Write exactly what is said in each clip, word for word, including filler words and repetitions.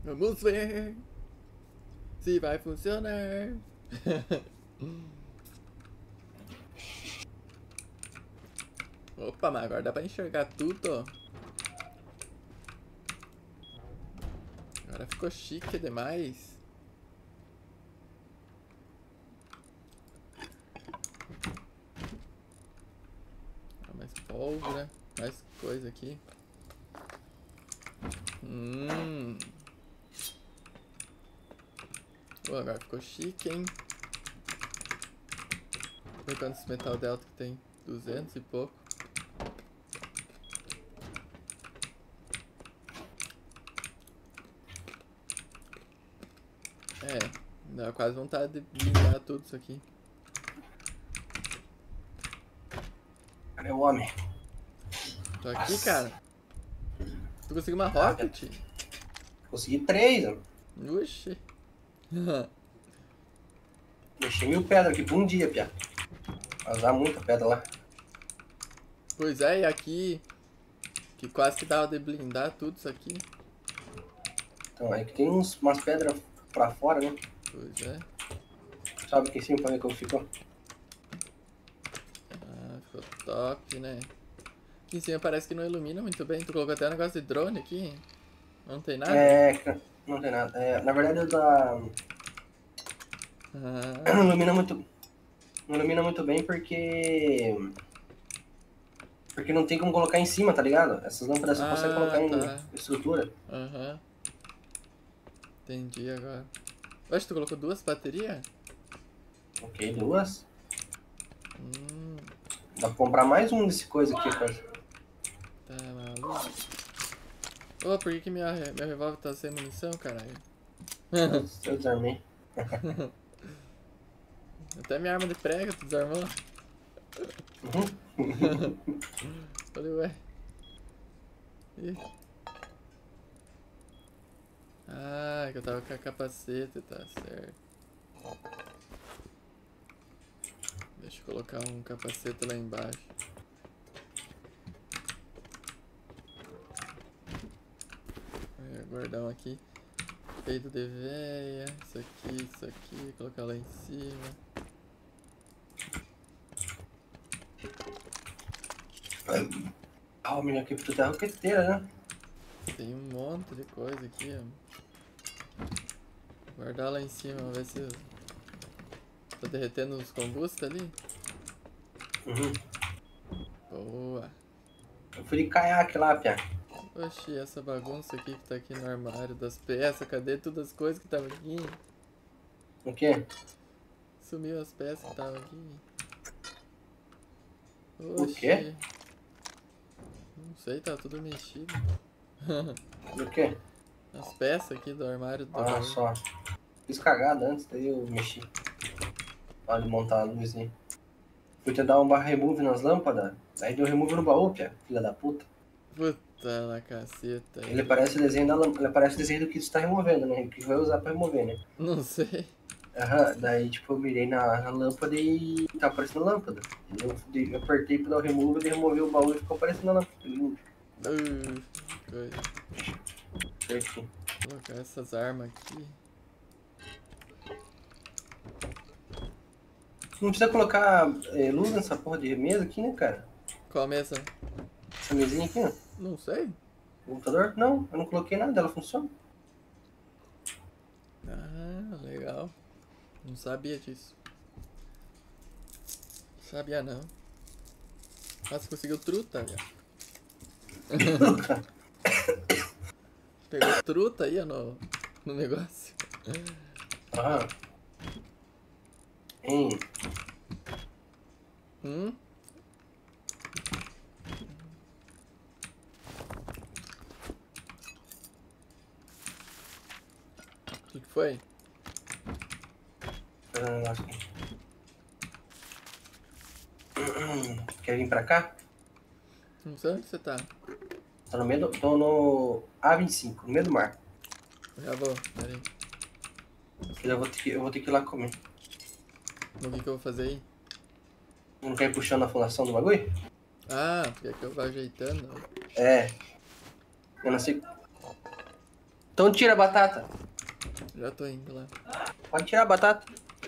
Vamos ver se vai funcionar. Opa, mas agora dá pra enxergar tudo. Agora ficou chique demais. Ah, mais pólvora, mais coisa aqui. Hum. Oh, agora ficou chique, hein? Ver quantos metal delta que tem? duzentos e pouco. É, dá quase vontade de blindar tudo isso aqui. Cadê o homem? Tô aqui, Nossa. cara. Tu conseguiu uma Ah, rocket? consegui três, mano. Oxi. Deixei mil pedras aqui por um dia, pia. Vai usar muita pedra lá. Pois é, e aqui que quase que dava de blindar tudo isso aqui. Então, aí que tem uns, umas pedras pra fora, né? Pois é. Sobe aqui em cima pra ver como ficou. Ah, ficou top, né? Aqui em cima parece que não ilumina muito bem. Tu colocou até um negócio de drone aqui. Não tem nada? É, não tem nada. É, na verdade, eu da... Ah, não ilumina muito. Não ilumina muito bem porque. Porque não tem como colocar em cima, tá ligado? Essas lâmpadas só consegue ah colocar em tá. estrutura. Aham. Entendi agora. Oxe, tu colocou duas baterias? Ok, duas. Hum, Dá pra comprar mais um desse coisa aqui, coisa. tá maluco. Ô, por que, que minha, meu revólver tá sem munição, caralho? Eu, eu desarmei. Até minha arma de prega tu desarmou. Uhum. Falei, ué. Ih. Ah, que eu tava com a capacete, tá certo. Deixa eu colocar um capacete lá embaixo. Aí, guardar um aqui. Peito de véia. Isso aqui, isso aqui. Colocar lá em cima. Ah, o menino aqui pro terra roqueteira, né? Tem um monte de coisa aqui, ó. Guardar lá em cima, vamos ver se tá derretendo os combustos ali. Uhum. Boa. Eu fui de caiaque lá, pia. Oxi, essa bagunça aqui que tá aqui no armário das peças. Cadê todas as coisas que tava aqui? O quê? Sumiu as peças que tava aqui. O quê? Oxi. Não sei, tá tudo mexido. O quê? As peças aqui do armário do Ah, baú. só. Fiz cagada antes, daí eu mexi. Olha, montar a luzinha. Fui te dar um barra remove nas lâmpadas, aí deu remove no baú, pia, filha da puta. Puta na caceta. Ele Ele... parece o desenho da lâmpada, ele parece o desenho do que você tá removendo, né? O que vai usar pra remover, né? Não sei. Aham, daí tipo eu mirei na, na lâmpada e tá aparecendo a lâmpada. Eu, eu apertei pra dar o remove, ele removeu o baú e ficou aparecendo a lâmpada. Uh, coisa. Certinho. Vou colocar essas armas aqui. Não precisa colocar é, luz nessa porra de mesa aqui, né, cara? Qual mesa? Essa mesinha aqui, ó. Não sei. O computador? Não, eu não coloquei nada, ela funciona. Ah, legal. Não sabia disso. Sabia não. Nossa, conseguiu truta, velho. Pegou truta aí ó, no, no negócio. Aham. Hein? Hum? O que, que foi? Ah, acho que- Quer vir pra cá? Não sei onde você tá. Tô no meio do, tô no A vinte e cinco, no meio do mar. Já vou, pera aí. Eu vou ter que, eu vou ter que ir lá comer. O que, que eu vou fazer aí? Não quer ir puxando a fundação do bagulho? Ah, tu quer que eu vá ajeitando? É. Eu não sei. Então tira a batata. Já tô indo lá. Pode tirar a batata.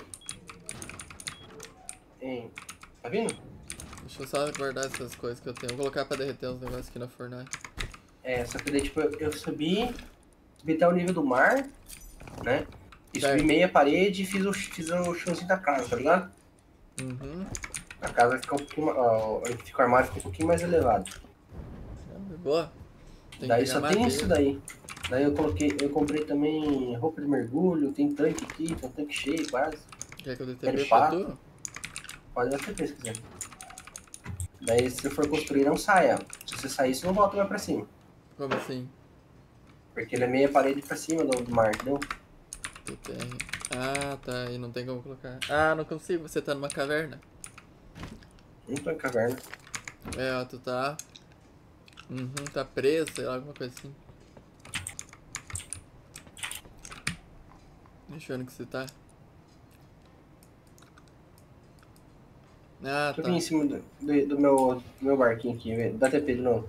Hein? Tá vindo? Deixa eu só guardar essas coisas que eu tenho. Vou colocar pra derreter uns negócios aqui na fornalha. É, só que daí, tipo, eu, eu subi, subi até o nível do mar, né? E Certo. subi meia parede e fiz o, fiz o chãozinho da casa, tá ligado? Uhum. A casa fica um pouquinho, ó, onde fica o armário fica um pouquinho mais elevado. É, boa. Tem Daí que só pegar tem madeira. isso daí. Daí eu coloquei, eu comprei também roupa de mergulho, tem tanque aqui, tem um tanque cheio quase. Quer que eu dê Quero T P pra pato. tu? Pode dar T P se quiser. Daí se você for construir, não saia. Se você sair, você não volta mais pra cima. Como assim? Porque ele é meia parede pra cima do, do mar, entendeu? T P R. Ah, tá. E não tem como colocar. Ah, não consigo. Você tá numa caverna. Não tô em caverna. É, ó, tu tá. Uhum, tá preso, sei lá, alguma coisa assim. Deixa eu ver onde que você tá. Ah, Deixa eu tá. vir em cima do, do, do meu, do meu barquinho aqui, velho. Dá T P de novo.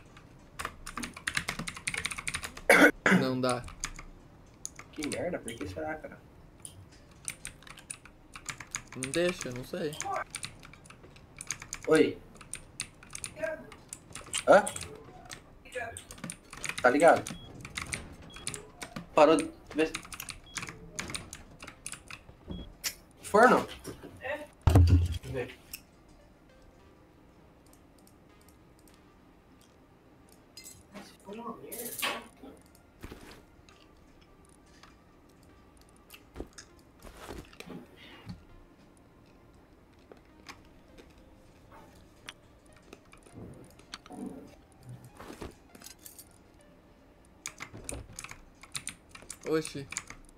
Não dá. Que merda, por que será, cara? Não deixa, não sei. Oi. Hã? Tá ligado? Parou de... Vê... Forno? É. Deixa eu ver. Esse forno é uma merda. Oxi.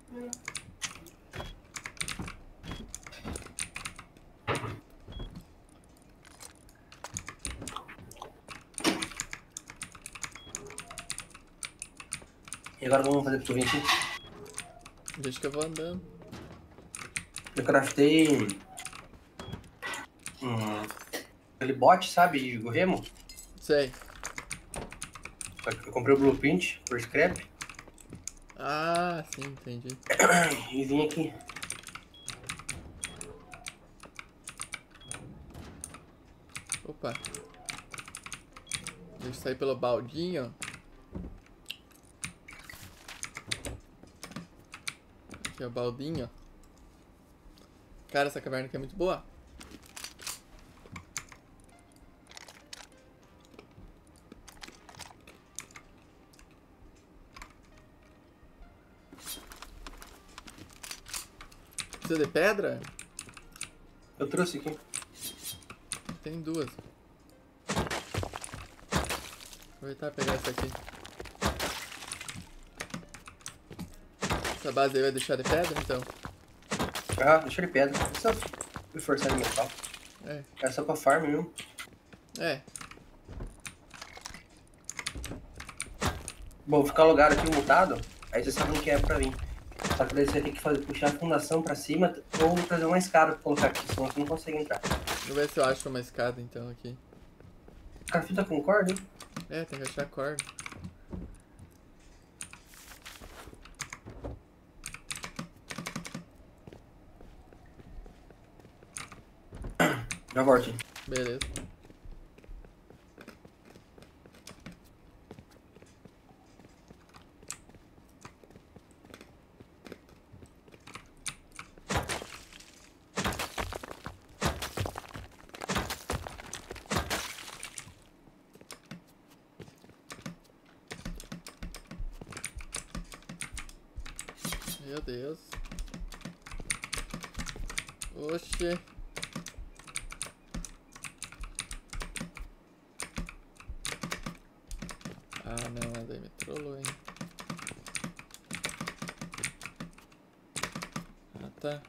E agora vamos fazer pro vinte. Deixa que eu vou andando. Eu craftei... Hum, aquele bot, sabe, de remo. Sei. Eu comprei o blueprint por scrap. Ah, sim, entendi. E vim aqui. Opa. Deixa eu sair pelo baldinho. Aqui é o baldinho. Cara, essa caverna aqui é muito boa. Precisa de pedra? Eu trouxe aqui. Tem duas. Aproveitar e pegar essa aqui. Essa base aí vai deixar de pedra, então? Ah, deixa ele pedra. É só me forçar de metal. É. É só pra farm mesmo. É. Bom, ficar logado aqui mutado, aí você sabe o que é pra vir. Só que daí você vai ter que fazer, puxar a fundação pra cima ou trazer uma escada pra colocar aqui, senão você não consegue entrar. Vou ver se eu acho uma escada então aqui. Cara, fita com corda, hein? É, tem que achar corda. Já volto. Beleza. Meu Deus. Oxê. Ah não, a daí me trollou, hein. Ah tá.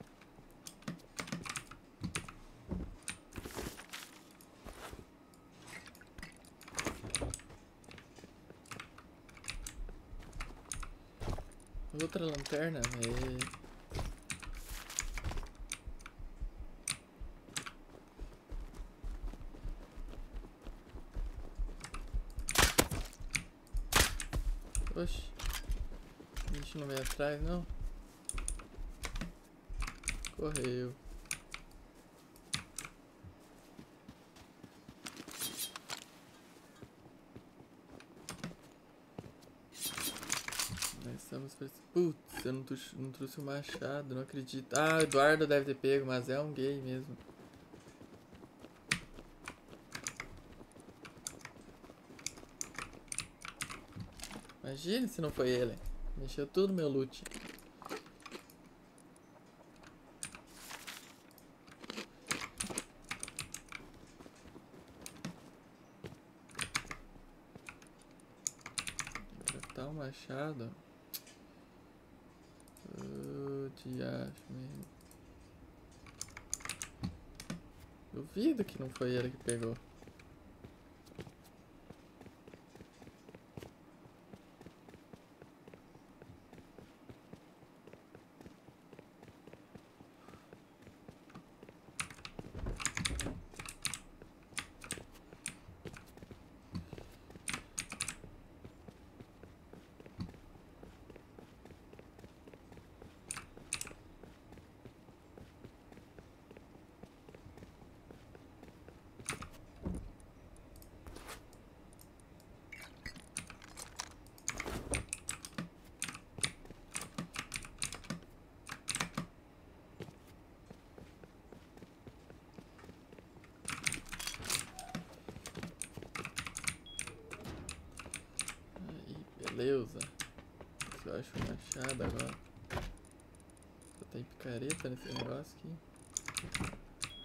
Outra lanterna, é... Oxi. A gente não vem atrás, não? Correu. Nós estamos... Putz, eu não trouxe, não trouxe o machado, não acredito. Ah, o Eduardo deve ter pego, mas é um gay mesmo. Imagina se não foi ele. Mexeu tudo no meu loot. Tá o machado. Oh, diacho mesmo. Duvido que não foi ele que pegou. Beleza. Se eu acho um machado agora. Só tem picareta nesse negócio aqui.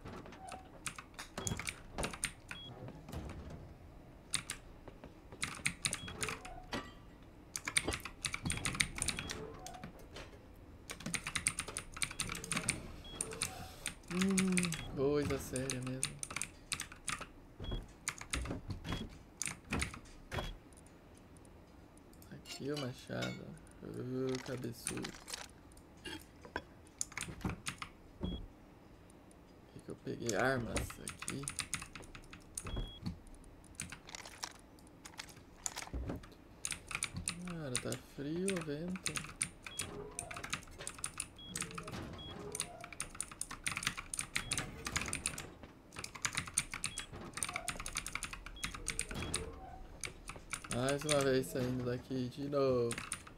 Hum, coisa séria mesmo. Aqui o machado. Uh, cabeçudo. Aqui que eu peguei armas aqui. Cara, tá frio o vento. Mais uma vez saindo daqui de novo.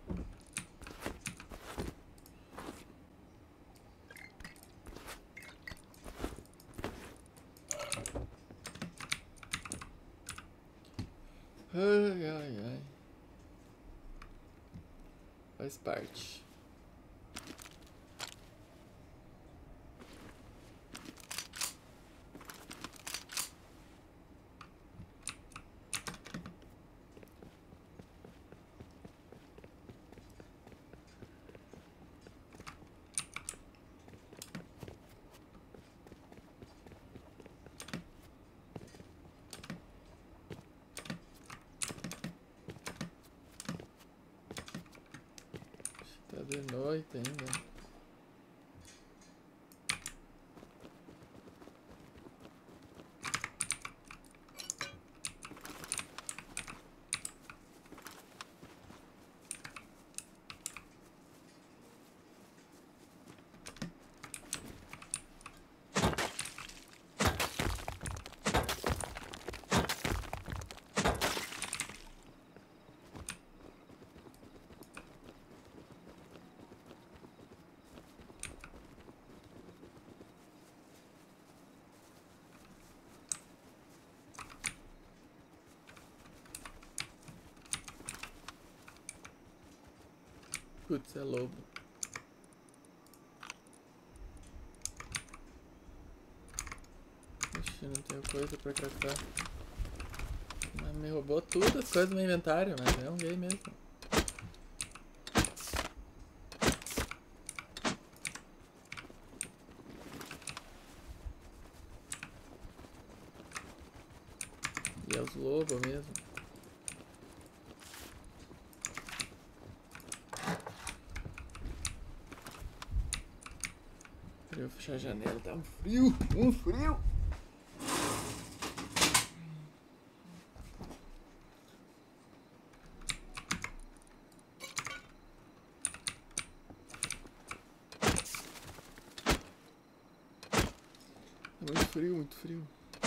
Ai, ai, ai. Faz parte. Tá de noite ainda. Putz, é lobo. Ixi, não tenho coisa pra caçar. Mas me roubou tudo as coisas do meu inventário, mas é um gay mesmo. E é os lobos mesmo. Eu vou fechar a janela, tá um frio, um frio. Muito frio, muito frio.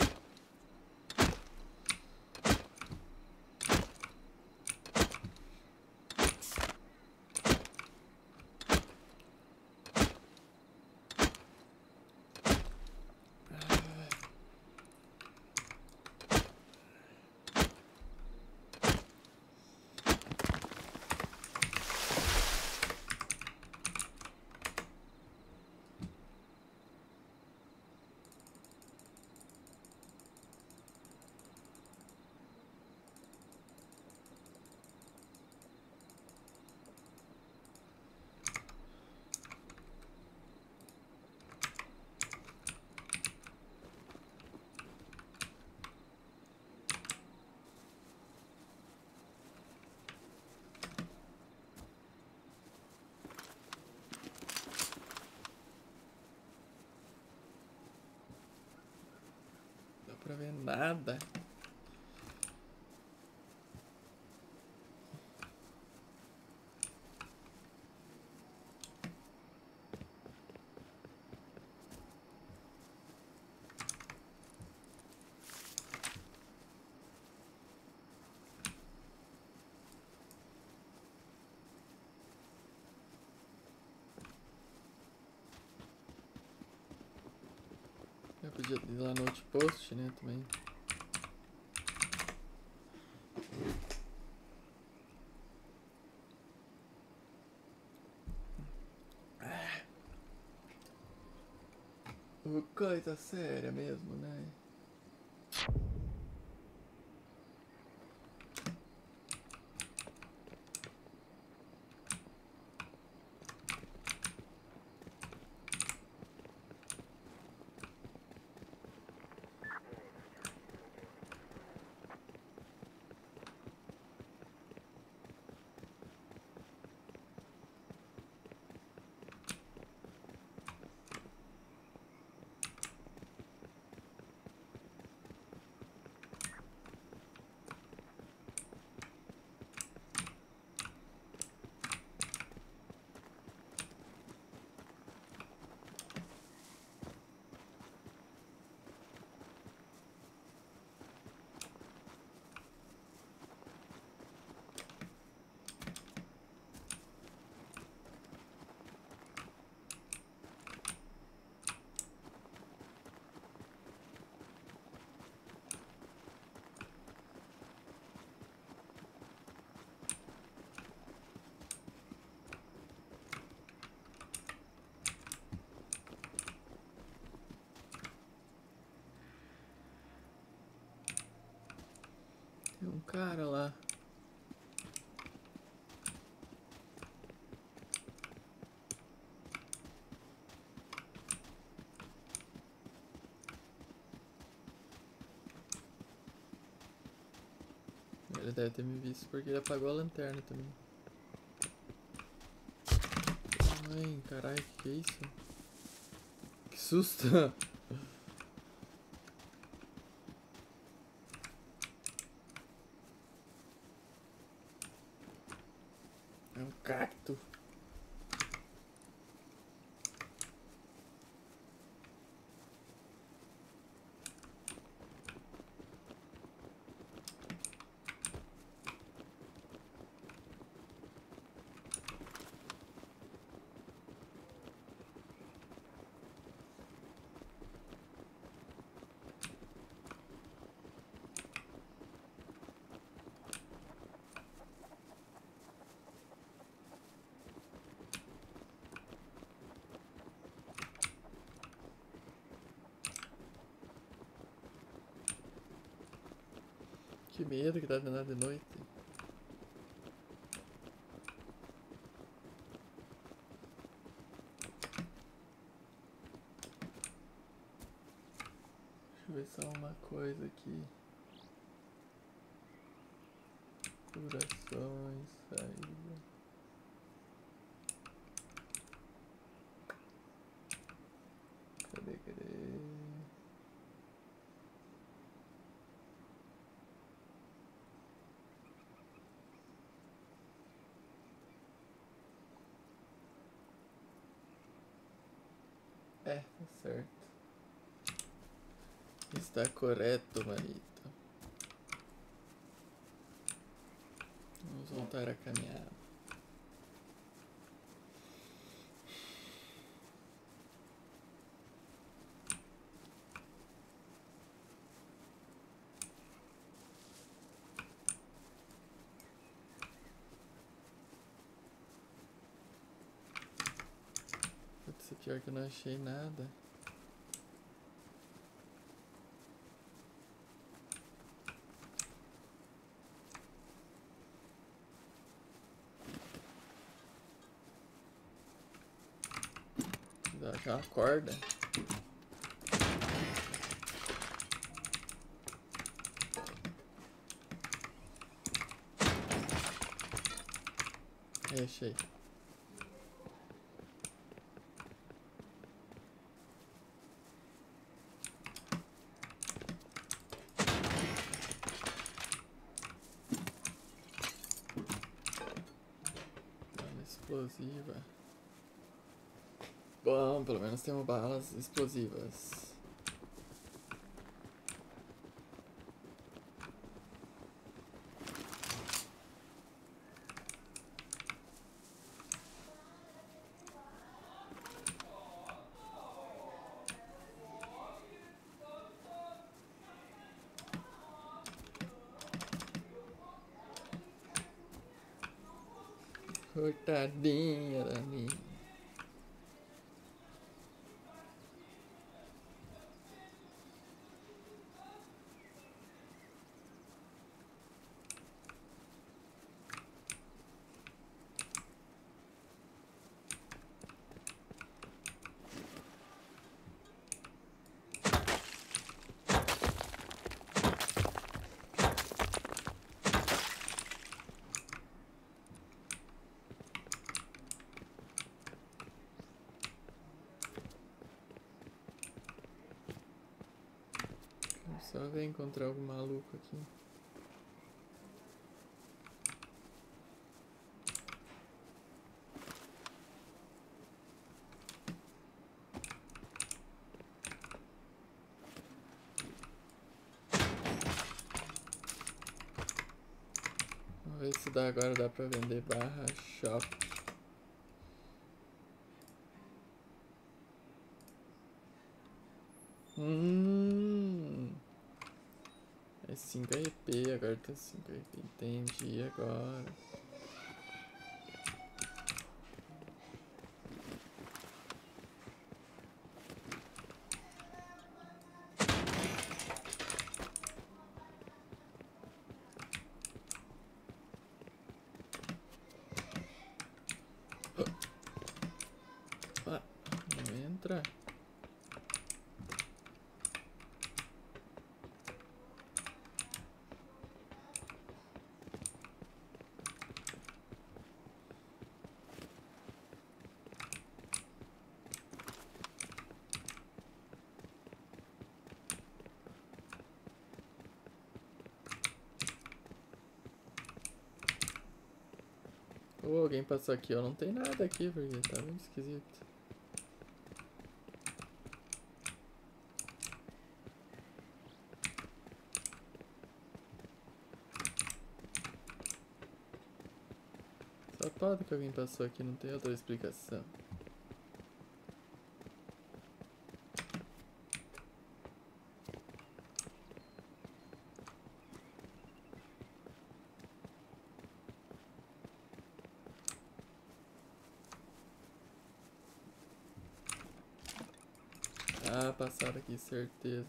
Não dá pra ver nada. Eu podia ir lá no outpost, né, também. Uma coisa séria mesmo, né? Tem um cara lá. Ele deve ter me visto porque ele apagou a lanterna também. Ai, caralho, que que é isso? Que susto! É um cacto. Que medo que tá vendo de noite. Deixa eu ver só uma coisa aqui. Durações, saída. Cadê, cadê? É, tá certo. Está correto, marido. Vamos voltar a caminhar. Putz, pior que eu não achei nada. Dá aquela corda. Aí, achei. Bala explosiva. Bom, pelo menos temos balas explosivas. Cortadinha da minha. Só ver encontrar algum maluco aqui. Vamos ver se dá agora dá pra vender barra shop. Hum. É cinco R P, agora tá cinco R P. Entendi agora. Ah, não entra. Ou alguém passou aqui, ó. Não tem nada aqui, porque tá muito esquisito. Só pode que alguém passou aqui, não tem outra explicação. Ah, passaram aqui, certeza.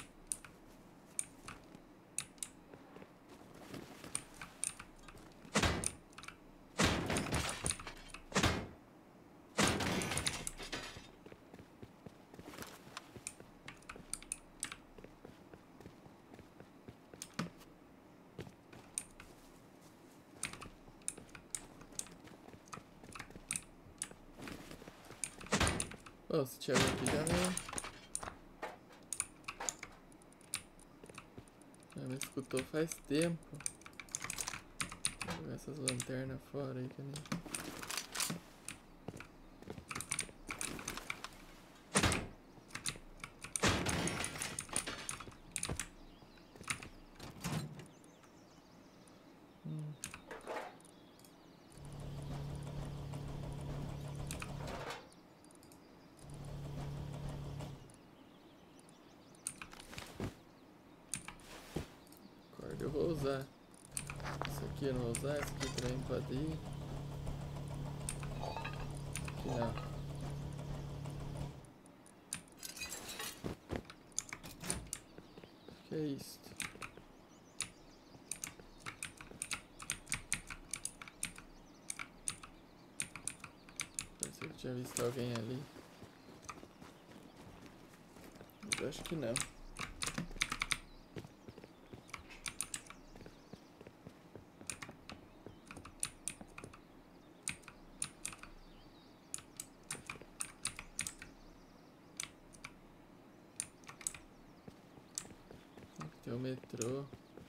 Bom, se tiver aqui já não... Já me escutou faz tempo. Vou jogar essas lanternas fora aí que nem... usar. Esse aqui eu não vou usar, esse aqui também pode ir. Aqui não. O que é isso? Parecia que eu tinha visto alguém ali. Mas eu acho que não. Tem o metrô.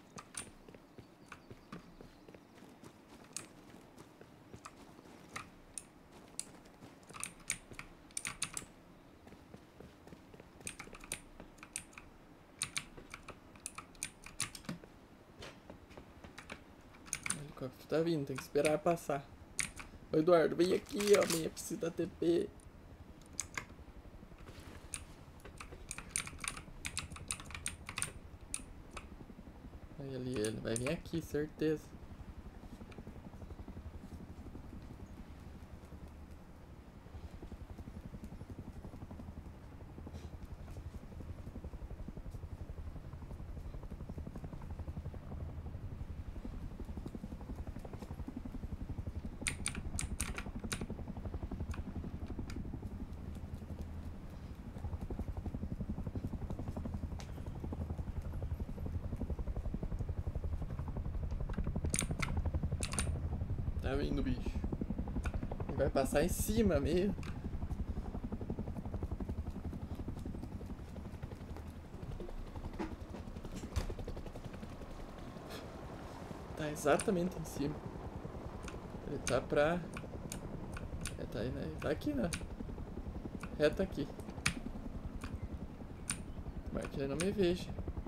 O helicóptero tá vindo, tem que esperar passar. Ô Eduardo, vem aqui, ó, minha precisa da T P. Aí ali, ele vai vir aqui, certeza. Tá vindo o bicho. Ele vai passar em cima mesmo. Tá exatamente em cima. Ele tá pra... É, tá aí, né? Ele tá aqui, né? Reto aqui. Tomara que ele não me veja.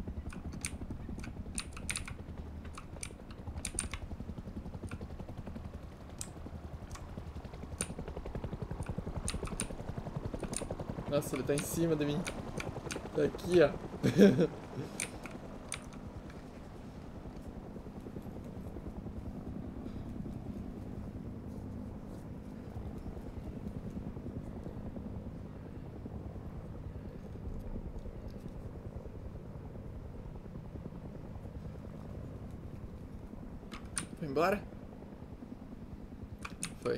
Nossa, ele tá em cima de mim. Tá aqui, ó. Foi embora? Foi.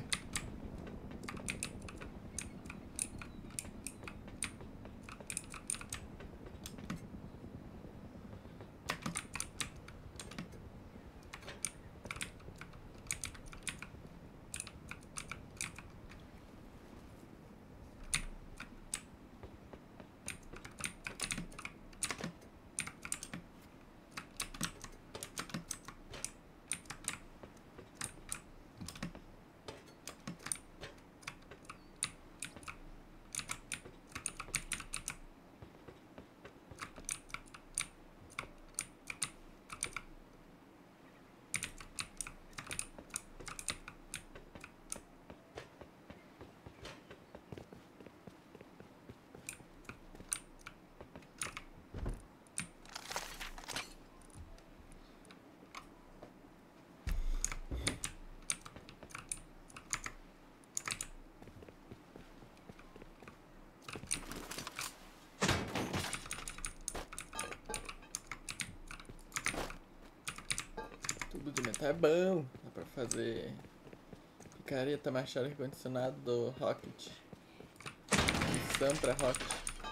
Tubo de metal é bom. Dá pra fazer picareta, machado recondicionado do Rocket. Missão pra Rocket.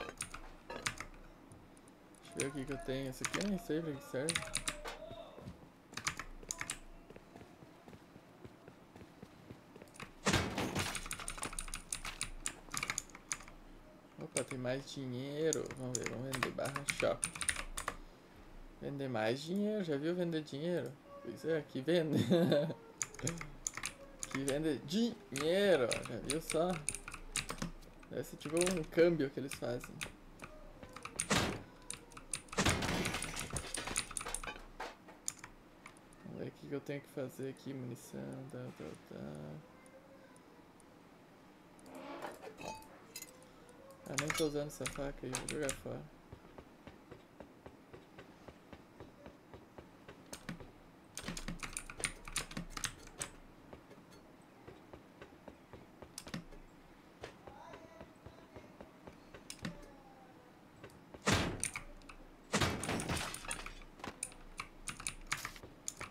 Deixa eu ver o que que eu tenho. Esse aqui eu nem sei pra que serve. Opa, tem mais dinheiro. Vamos ver, vamos vender barra shop. Vender mais dinheiro, já viu vender dinheiro? Pois é, aqui vende. Aqui vende dinheiro, já viu só? Deve ser tipo um câmbio que eles fazem. Vamos ver o que que eu tenho que fazer aqui, munição, tá, tá, tá. Ah, nem tô usando essa faca aí, vou jogar fora.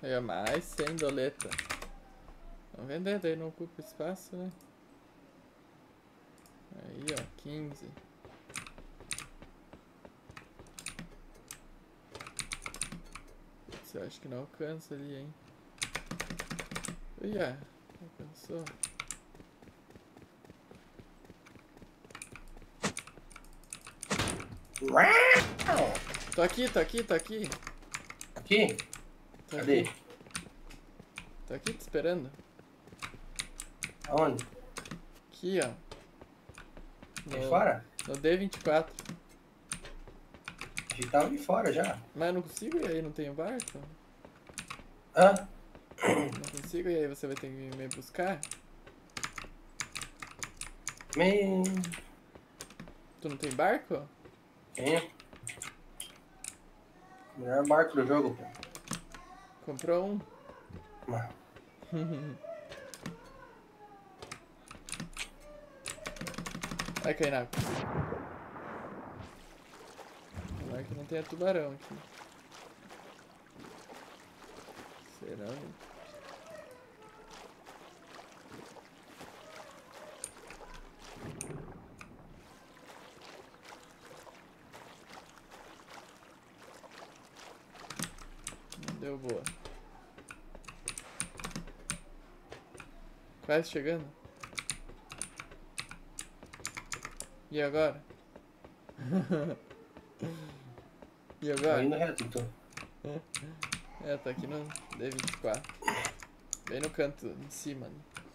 É mais cem doleta. Vamos vender, daí não ocupa espaço, né? Aí, ó, quinze. Putz, eu acho que não alcança ali, hein? Ia, alcançou. Tô aqui, tô aqui, tô aqui. Aqui? Tô Cadê? aqui. Tô aqui te esperando. Aonde? Aqui, ó. Aí No, fora? no D vinte e quatro. A gente tava aí fora já. Mas eu não consigo ir aí, não tenho barco. Hã? Não consigo e aí você vai ter que me buscar? Me... Tu não tem barco? Quem? Melhor barco do jogo, pô. Comprou um? Mas- Vai cair na água. Tomara que não tenha tubarão aqui. Será? Não deu boa. Quase chegando. E agora? E Tô agora? indo reto, então. É, tá aqui no D vinte e quatro. Bem no canto, em cima.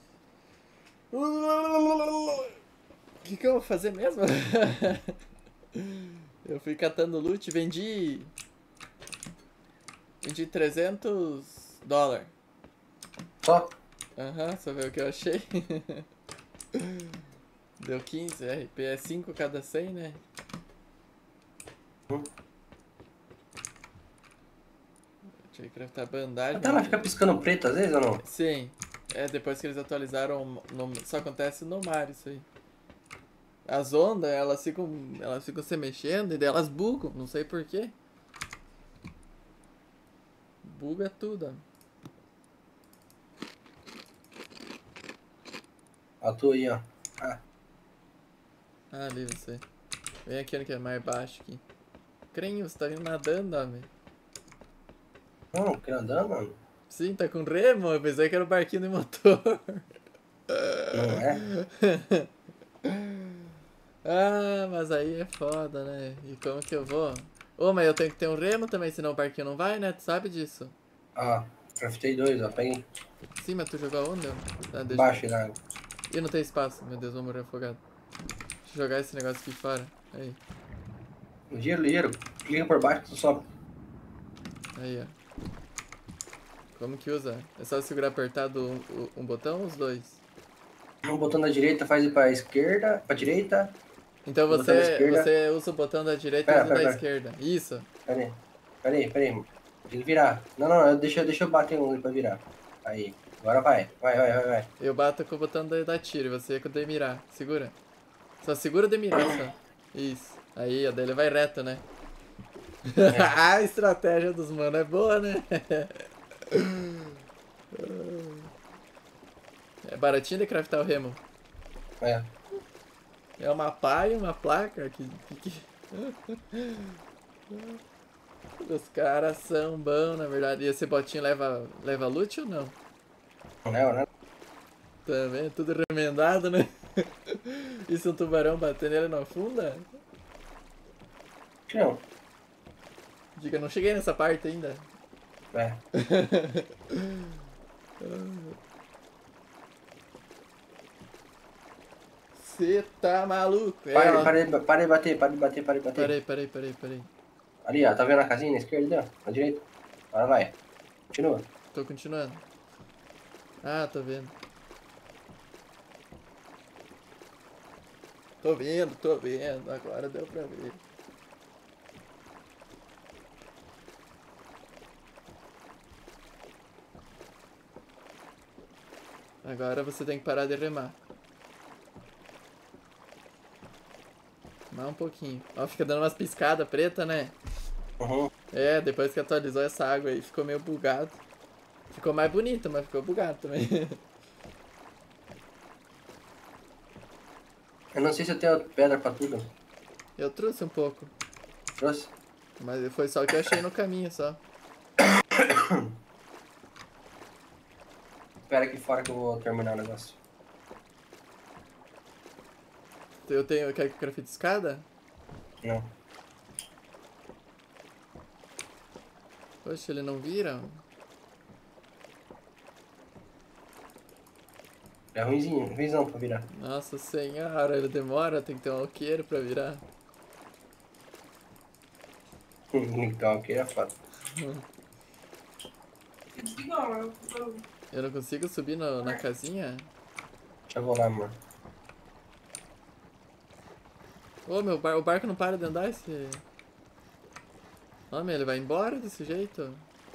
O que, que eu vou fazer mesmo? Eu fui catando loot, vendi. Vendi trezentos dólares. Só? Aham, uhum, só ver o que eu achei. Deu quinze, R P é cinco cada cem, né? Hum. Tinha que craftar bandagem. A tela fica piscando preto às vezes ou não? Sim, é depois que eles atualizaram, no, só acontece no mar isso aí. As ondas, elas ficam, elas ficam se mexendo e daí elas bugam, não sei porquê. Buga tudo, ó. A tua aí, ó. Ah, Ah, ali você. Vem aqui que é mais baixo aqui. Crenho, você tá vindo nadando, homem. não, quer andar, mano? Sim, tá com remo, eu pensei que era o barquinho de motor. Não é? Ah, mas aí é foda, né? E como que eu vou? Ô, mas eu tenho que ter um remo também, senão o barquinho não vai, né? Tu sabe disso? Ah, craftei dois, ó. Peguei. Sim, mas tu jogou onde? Ah, deixa... Embaixo aí na água. Ih, não tem espaço. Meu Deus, vou morrer afogado. Deixa eu jogar esse negócio aqui fora. Aí. Ligeiro, ligeiro. Clica por baixo que tu sobe. Aí, ó. Como que usa? É só segurar apertado um, um botão ou os dois? Um botão da direita faz ir pra esquerda, pra direita. Então O botão da você, esquerda. você usa o botão da direita Pera, e usa o pera, da pera. esquerda. Isso. Pera aí. Pera aí, pera aí. Tem que virar. Não, não, eu- deixa, deixa eu bater um ali pra virar. Aí. Agora vai. Vai, vai, vai, vai. Eu bato com o botão da, da tiro e você com o de mirar. Segura. Só segura o de mirar, só. Isso. Aí, ó, daí ele vai reto, né? É. A estratégia dos manos é boa, né? É baratinho de craftar o remo. É. É uma pá e uma placa que... que, que... Os caras são bons, na verdade. E esse botinho leva, leva loot ou não? Não leva, né? Também, tudo remendado, né? E se um tubarão bater nele, não afunda? Acho que não. Diga, não cheguei nessa parte ainda. É. Você tá maluco? É, Para, ó. para, de- para de bater, para de bater, para de bater. Parei, parei, parei, parei. Ali, ó. Tá vendo a casinha na esquerda ali, ó? Na direita. Agora vai. Continua. Tô continuando. Ah, tô vendo. Tô vendo, tô vendo. Agora deu pra ver. Agora você tem que parar de remar. Mais um pouquinho. Ó, fica dando umas piscadas preta, né? Uhum. É, depois que atualizou essa água aí, ficou meio bugado. Ficou mais bonito, mas ficou bugado também. Eu não sei se eu tenho pedra pra tudo. Eu trouxe um pouco. Trouxe? Mas foi só o que eu achei no caminho, só. Espera aqui fora que eu vou terminar o negócio. Eu tenho... Quer que eu grafite escada? Não. Poxa, ele não vira? É ruimzinho, ruimzão pra virar. Nossa senhora, ele demora, tem que ter um alqueiro pra virar. Então aqui é foda. Eu não consigo subir no, na casinha? Deixa eu vou lá, amor. Ô, meu bar... o barco não para de andar esse... Homem, ele vai embora desse jeito?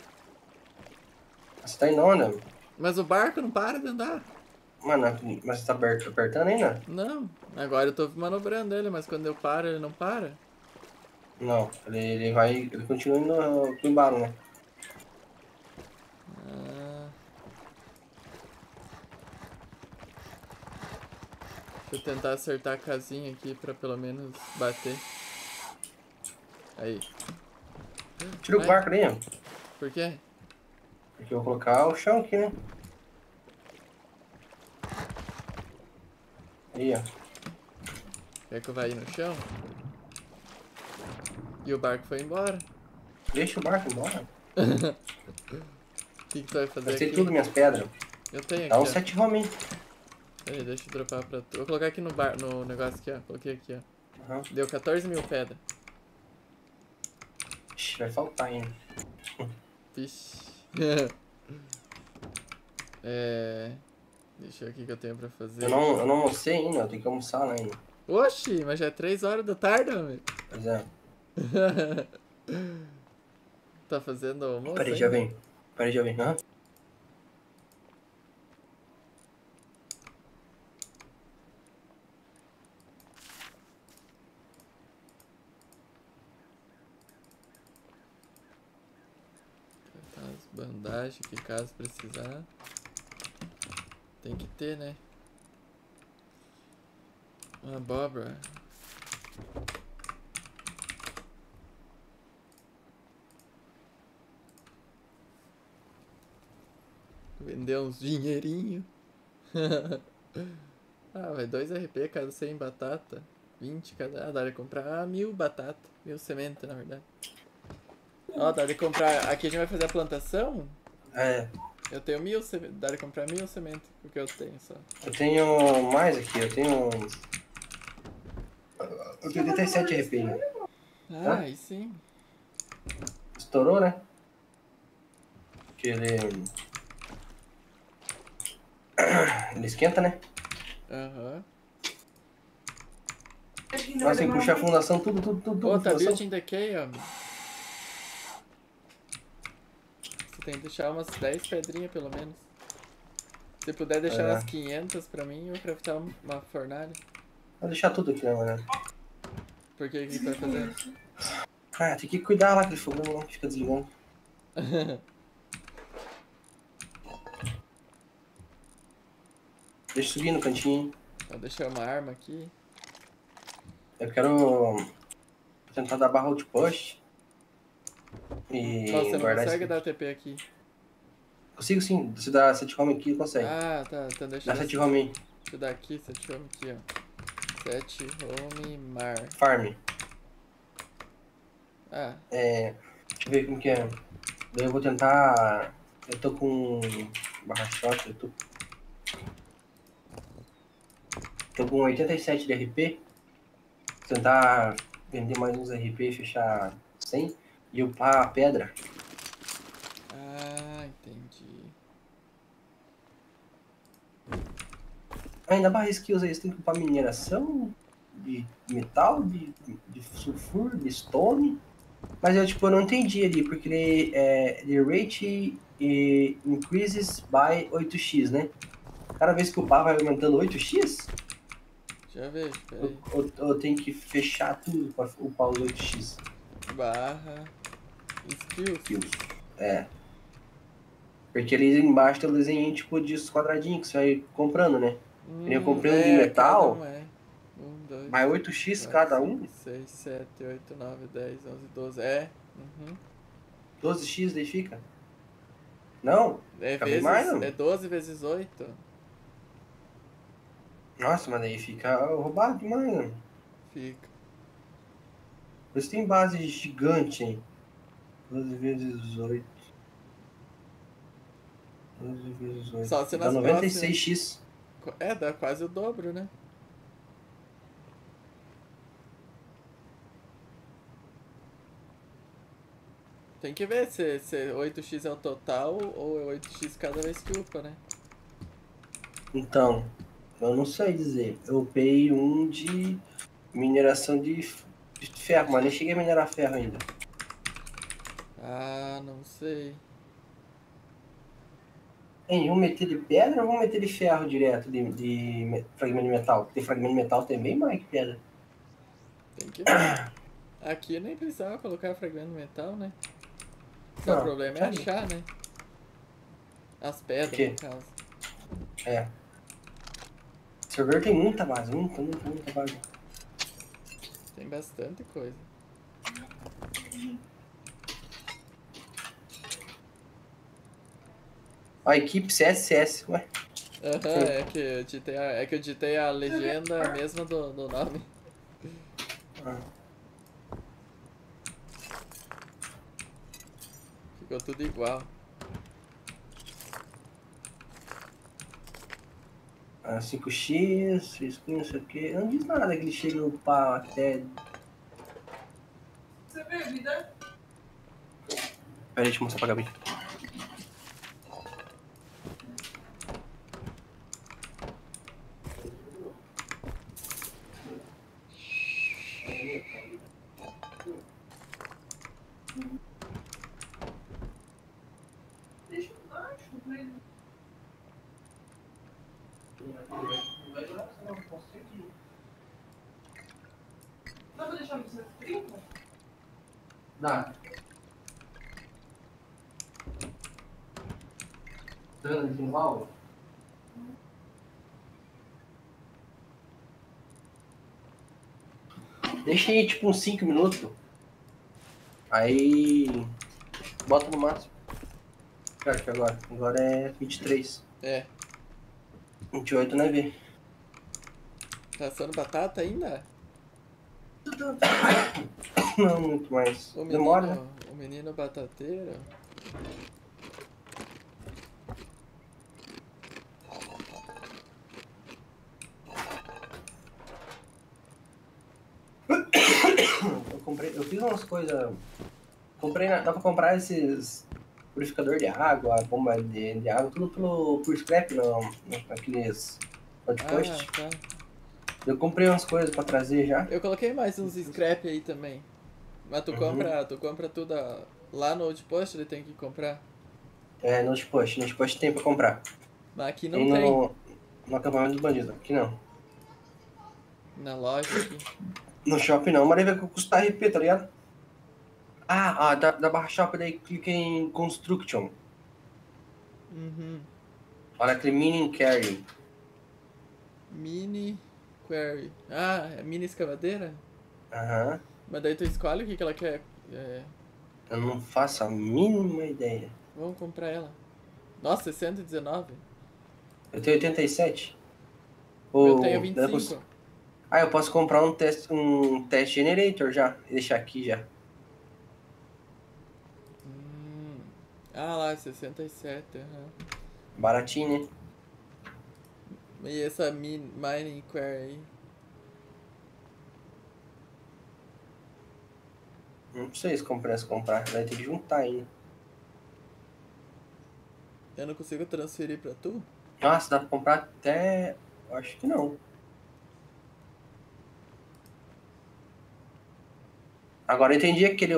Você tá indo onde? Mas o barco não para de andar. Mano, mas você tá aper- apertando ainda? Não, agora eu tô manobrando ele, mas quando eu paro, ele não para. Não, ele, ele vai. Ele continua indo pro embalo, né? Ah. Deixa eu tentar acertar a casinha aqui pra pelo menos bater. Aí. Tira o Ai, barco daí, ó. por quê? Porque eu vou colocar o chão aqui, né? Aí, ó. Quer que eu vá ir no chão? E o barco foi embora. Deixa o barco embora. O que, que tu vai fazer Gastei aqui? tudo minhas pedras. Eu tenho Dá aqui, uns ó. sete homens. Peraí, deixa eu dropar pra tu. Vou colocar aqui no, bar, no negócio aqui, ó. Coloquei aqui, ó. Uhum. Deu quatorze mil pedras. Ixi, vai faltar ainda. Vixe. É... Deixa eu ver o que que eu tenho pra fazer. Eu não, eu não almocei ainda, eu tenho que almoçar lá ainda. Oxi, mas já é três horas da tarde, homem. Pois é. Tá fazendo almoço? Peraí, já ainda? vem. Peraí, já vem. Hã? Tá, as bandagens que caso precisar. Tem que ter, né? Uma abóbora. Vender uns dinheirinho. Ah, vai dois R P cada cem batata. vinte cada. Ah, dá de comprar ah, mil batata. Mil semente, na verdade. Ó, dá de comprar. Aqui a gente vai fazer a plantação. É. Eu tenho mil sementes. Dá de comprar mil sementes. Porque eu tenho só. Eu tenho mais aqui, eu tenho. Eu tenho oitenta e sete R P ainda. Ah, aí sim. Estourou, né? Porque ele. Ele esquenta, né? Aham. Nós tem que puxar a fundação, tudo, tudo, tudo, tudo. Ô, tá fundação. building decay, ó. Você tem que deixar umas dez pedrinhas pelo menos. Se puder deixar É. umas quinhentas pra mim, eu vou craftar uma fornalha. Vou deixar tudo aqui, né, mano? Por que que tu vai fazer? Ah, tem que cuidar lá aquele fogão, né? Fica desligando. Deixa subir no cantinho. Vou deixar uma arma aqui. Eu quero tentar dar barra de post. E Nossa, você não guardar consegue isso. dar T P aqui. Consigo sim. Se dá sete home aqui, consegue. Ah, tá. Então deixa Dá eu sete home aí. Deixa eu dar aqui, sete home aqui, ó. Sete home mar. Farm. Ah, É, deixa eu ver como que é. Daí eu vou tentar. Eu tô com barra shot, eu tô. Tô com oitenta e sete de R P. Vou tentar vender mais uns R P e fechar cem. E upar a pedra. ah, entendi. Ainda barra skills aí, você tem que upar mineração de metal, de, de sulfur, de stone. Mas eu tipo, eu não entendi ali, porque ele é. Ele rate e increases by oito x, né? Cada vez que upar vai aumentando oito x? Já vejo, Ou, peraí. ou, ou tem que fechar tudo pra upar os oito x? Barra. Skills. Skills. É. Porque ali embaixo tem um desenho tipo de quadradinhos que você vai comprando, né? Hum, Eu comprei um é, de metal, cada um é. Um, dois, vai oito x quatro, cada cinco, um, seis, sete, oito, nove, dez, onze, doze. É. Uhum. doze x daí fica. Não, É fica bem mais, vezes. É não. doze vezes oito. Nossa, mas daí fica roubado demais, né? Fica. Por isso tem base gigante, hein? doze vezes oito. doze vezes oito. Só se Dá nas noventa e próximas. seis x. É, dá quase o dobro, né? Tem que ver se, se oito x é o total ou é oito x cada vez que upa, né? Então, eu não sei dizer. Eu upei um de mineração de, de ferro, mas nem cheguei a minerar ferro ainda. Ah, não sei. Em um meter de pedra ou vou meter de ferro direto de, de me- fragmento de metal? Porque fragmento de metal tem bem mais que pedra. Tem que ver. Aqui nem precisava colocar fragmento metal, né? Só o Não, problema é já vi. achar, né? As Por pedras, no quê? caso. É. O servidor tem muita base, muita, muita, muita base. Tem bastante coisa. A equipe C S C S, ué. Aham, é que eu digitei a, é que eu digitei a legenda mesma do, do nome. Ah. Ficou tudo igual. Ah, cinco x, seis, não sei o que. Não diz nada que ele chega no pau até. Você bebida? Peraí, deixa eu mostrar pra Gabi. Deixa eu acho, mas... Dá pra deixar no cento e trinta? Dá. Dando de mal? Deixa aí tipo uns cinco minutos. Aí. Bota no máximo. Claro que agora. Agora é vinte e três. É. vinte e oito não é ver. Tá assando batata ainda? Não, muito mais. O Demora, né? menino, o menino batateiro. Eu comprei. Eu fiz umas coisas. Comprei na, dá pra comprar esses purificador de água, bomba de, de água, tudo pelo, por scrap, não, naqueles outpost. Ah, tá. Eu comprei umas coisas pra trazer já. Eu coloquei mais uns scrap aí também. Mas tu Uhum. compra, tu compra tudo a- lá no outpost, ele tem que comprar. É, no outpost, no outpost tem pra comprar. Mas aqui não Tem tem. no, no acampamento dos bandidos, aqui não. Na loja aqui. No shopping não, mas aí vai custar R P, tá ligado? Ah, ah da, da barra shopping daí clica em construction. Uhum. Olha aquele mini carry. Mini query. Ah, é mini escavadeira? Aham. Mas daí tu escolhe o que, que ela quer. É, Eu não faço a mínima ideia. vamos comprar ela. Nossa, cento e dezenove. Eu tenho oitenta e sete. Eu Ou, tenho vinte daí e eu posso- cinco. Ah, eu posso comprar um test, um test generator já e deixar aqui já. Hum. Ah lá, sessenta e sete. Aham. Baratinho, né? E essa min, mining query aí? Não sei se compensa comprar, vai ter que juntar ainda. Eu não consigo transferir pra tu? Nossa, dá pra comprar até. Eu acho que não. Agora eu entendi aquele.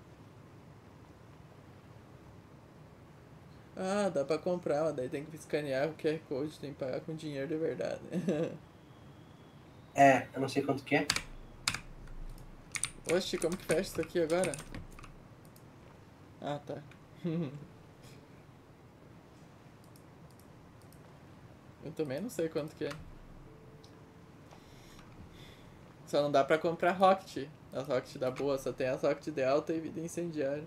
Ah, dá pra comprar, mas daí tem que escanear o Q R Code, tem que pagar com dinheiro de verdade. É, eu não sei quanto que é. Oxe, como que fecha isso aqui agora? Ah, tá. Eu também não sei quanto que é. Só não dá pra comprar Rocket. A Rocket da boa, só tem as Rocket de alta e vida incendiária.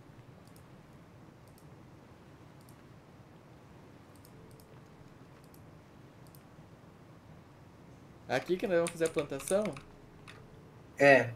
Aqui que nós vamos fazer a plantação? É.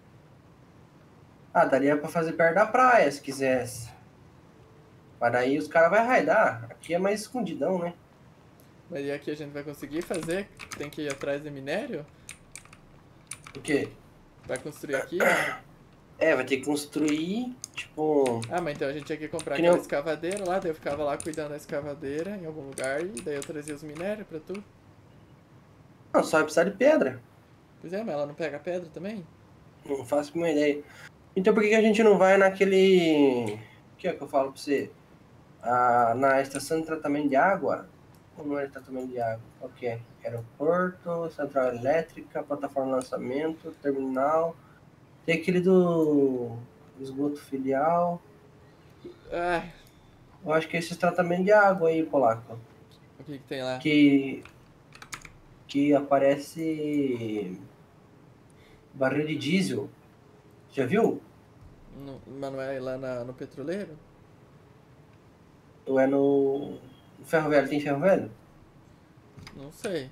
Ah, daria pra fazer perto da praia, se quisesse. Mas daí os caras vão raidar. Aqui é mais escondidão, né? Mas e aqui a gente vai conseguir fazer? Tem que ir atrás de minério? O quê? Pra construir aqui? É, vai ter que construir, tipo... Ah, mas então a gente tinha que comprar Que nem aquela eu- escavadeira lá, daí eu ficava lá cuidando da escavadeira em algum lugar e daí eu trazia os minérios pra tu. Não, só vai precisar de pedra. Pois é, mas ela não pega pedra também? Não faço uma ideia. Então por que que a gente não vai naquele... O que é que eu falo pra você? Ah, na estação de tratamento de água? Ou não era tratamento de água? Qual que é? Aeroporto, central elétrica, plataforma de lançamento, terminal. Tem aquele do esgoto filial. Ai, Eu acho que é esse tratamento de água aí, polaco. o que que tem lá? Que, que aparece barril de diesel. Já viu? No, mas não é lá na- no petroleiro? Ou é no no ferro velho? Tem ferro velho? Não sei.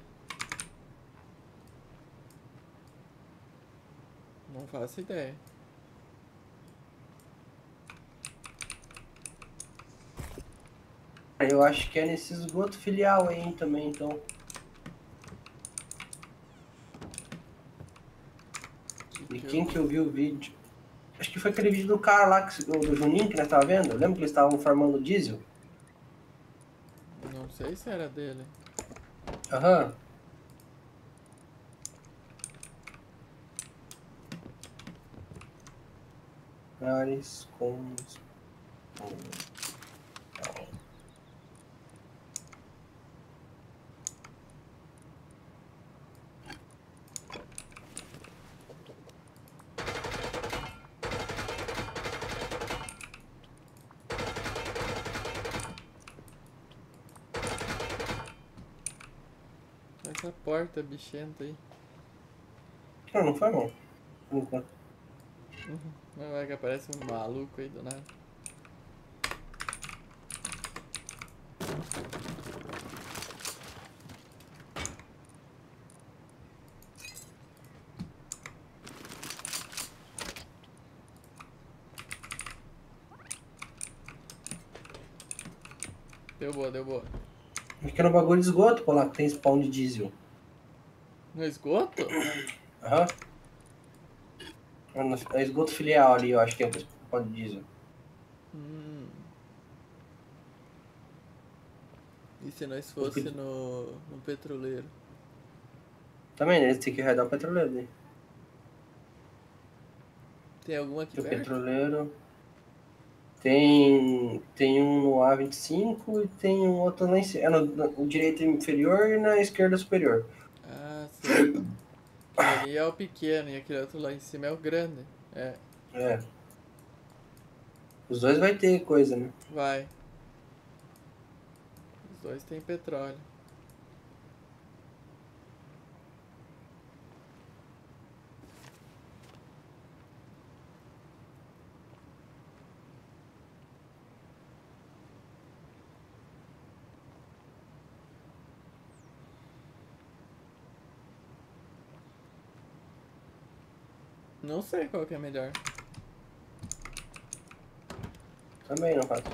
Não faço ideia. Eu acho que é nesse esgoto filial aí também, então. De quem que eu vi o vídeo? Acho que foi aquele vídeo do cara lá, que, do Juninho, que nós tava vendo. Lembra que eles estavam formando diesel? Não sei se era dele. Aham. Ares com... Essa porta bichenta aí. Não, não foi não. Por enquanto. Não vai que aparece um maluco aí do nada. Deu boa, deu boa. Acho que é no bagulho de esgoto, pô, lá que tem spawn de diesel. No esgoto? Aham. É no- é esgoto filial ali, eu acho que é o spawn de diesel. Hum. E se nós fosse no, no petroleiro? Também, né? Eles têm que raidar o petroleiro ali. Tem algum aqui O perto? petroleiro. Tem, tem um no A vinte e cinco e tem um outro lá em cima. É no, no direito inferior e na esquerda superior. Ah, sim. Aquele ali é o pequeno e aquele outro lá em cima é o grande. É, É. Os dois vai ter coisa, né? vai. Os dois têm petróleo. Não sei qual que é melhor. Também não faço.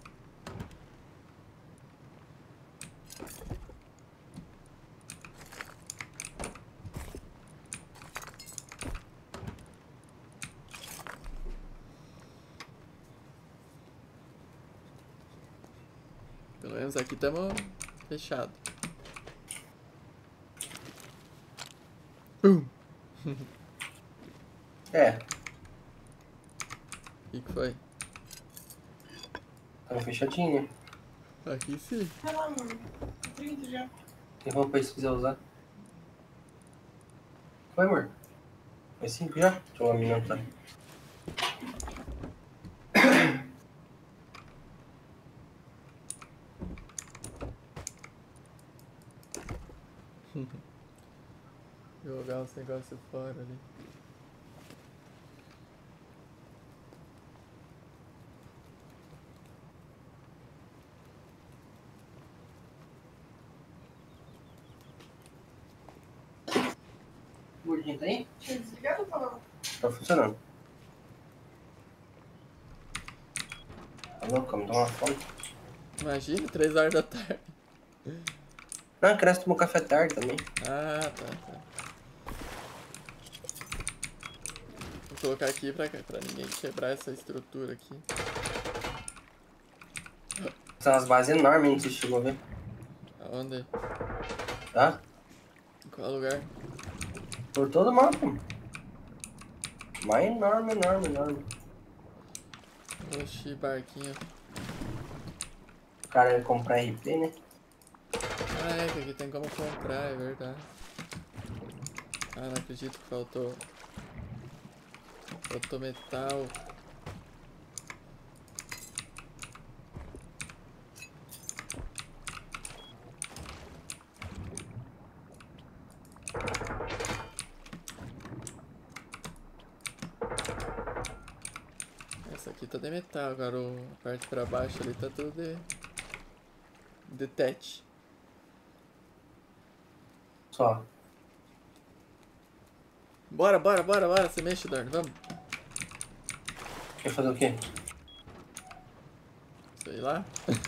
Pelo menos aqui estamos fechado. Um. É, O que que foi? tava fechadinho, né? Aqui sim. Vai lá, mano. trinta já. Tem roupa aí se quiser usar. Foi, amor? Foi cinco já? Deixa eu aumentar. Jogar uns negócios fora ali. Gordinho tá aí? Tinha desligado ou falou? Tá funcionando. Tá louco, me dá uma fome. Imagina, três horas da tarde. Não, a criança tomou café tarde também. Ah, tá, tá. Vou colocar aqui pra, pra ninguém quebrar essa estrutura aqui. São umas bases enormes, hein, que você chegou a ver. Aonde? Tá? Em qual lugar? Por todo o mapa. Mas enorme, enorme, enorme. Oxi, barquinho. O cara ia comprar R P, né? Ah, é, que aqui tem como comprar, é verdade. Ah, não acredito que faltou. Faltou metal. Essa aqui tá de metal, agora o- a parte pra baixo ali tá tudo de. de tete. Só. Bora, bora, bora, bora, você mexe, Dorn, vamos. Quer fazer o quê? Sei lá.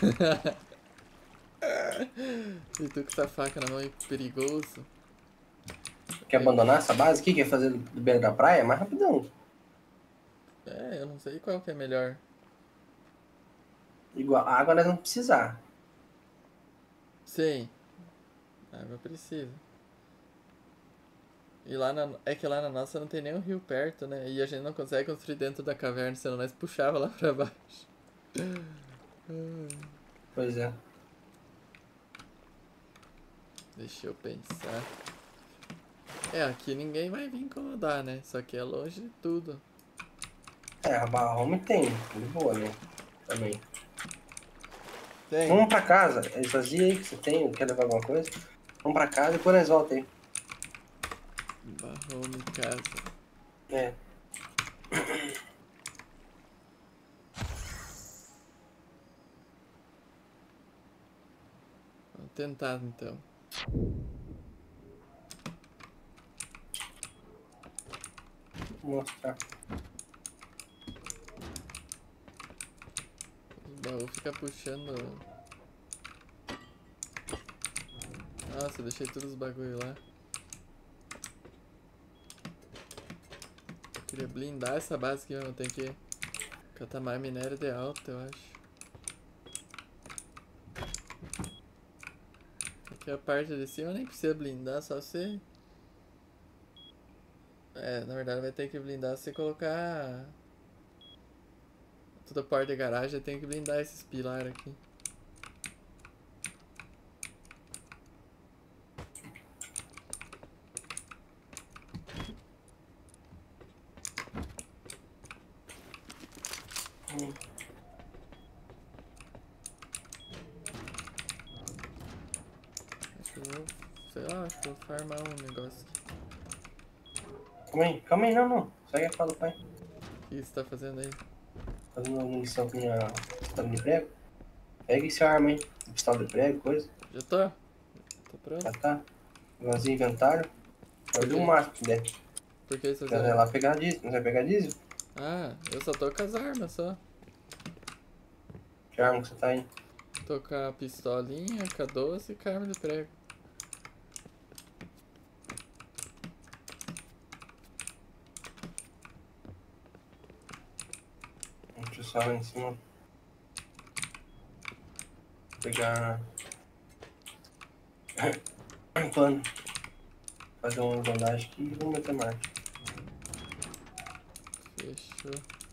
E tu com essa faca na mão é perigoso. Quer abandonar essa base aqui? Quer fazer do beira da praia? Mais rapidão. É, eu não sei qual que é melhor. Igual, a água nós não precisar. Sim. Água precisa. E lá na. É que lá na nossa não tem nem um rio perto, né? E a gente não consegue construir dentro da caverna, senão nós puxava lá pra baixo. Pois é. Deixa eu pensar. É, aqui ninguém vai vir incomodar, né? Só que é longe de tudo. É, a barra home tem. De boa, né? Também. Tem. Vamos pra casa. Esvazia aí que você tem. Quer levar alguma coisa? Vamos pra casa e depois nós volta aí. Barrou em casa. É. Vamos tentar então. Vou mostrar. O baú fica puxando. Nossa, eu deixei todos os bagulho lá. Queria blindar essa base aqui, eu tenho que catar mais minério de alta, eu acho. Aqui a parte de cima nem precisa blindar, só você... É, na verdade vai ter que blindar se você colocar... Toda porta de garagem tem que blindar esses pilares aqui. Hum. Acho que eu vou... Sei lá, acho que eu vou farmar um negócio aqui. Calma aí, calma aí, não, não. Segue a fala do pai. O que você tá fazendo aí? Fazendo uma munição com minha pistola de prego. Pega esse arma aí. Pistola de prego, coisa. Já tô? Tô pronto? Já tá. Vazio inventário. Pode o máximo que der. Por que você Quer vai ir lá pegar diesel? Não vai pegar diesel? Ah, eu só tô com as armas só. Que arma que você tá aí? Tô com a pistolinha, com a doze e com a arma de prego. Deixa eu só lá em cima. Pegar. Um pano. Fazer uma bandagem aqui e vamos meter marcha. Fechou.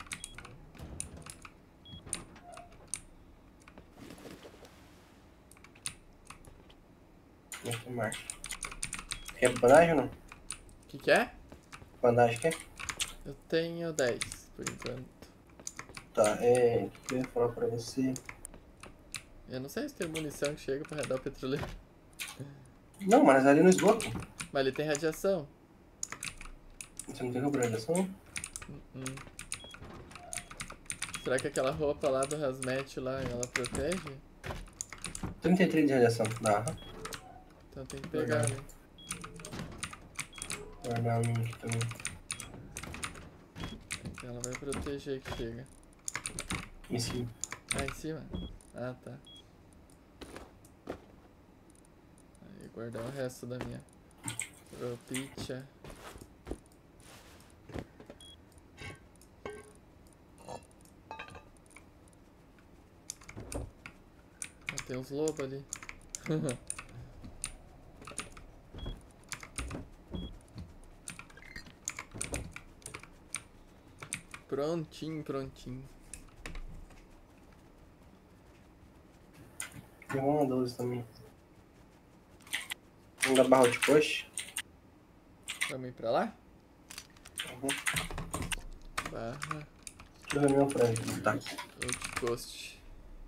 Meter marcha. Quer bandagem ou não? O que que é? Bandagem quer? Eu tenho dez, por enquanto. Tá, é. O que eu ia falar pra você? Eu não sei se tem munição que chega pra redar o petroleiro. Não, mas ali no esgoto. Mas ele tem radiação. Você não tem roupa de radiação? Hum. Será que aquela roupa lá do Hazmat lá, ela protege? trinta e três de radiação. Dá. Então tem que pegar ali. Guardar um aqui também. Ela vai proteger que chega. Em cima. Ah, em cima? Ah, tá. Aí guardar o resto da minha roupinha. Ah, tem uns lobos ali. Prontinho, prontinho. Tem uma doze também. Vamos dar barra de push. Vamos ir pra lá? Uhum. Barra Deixa eu ver meu frente. Tá. outpost.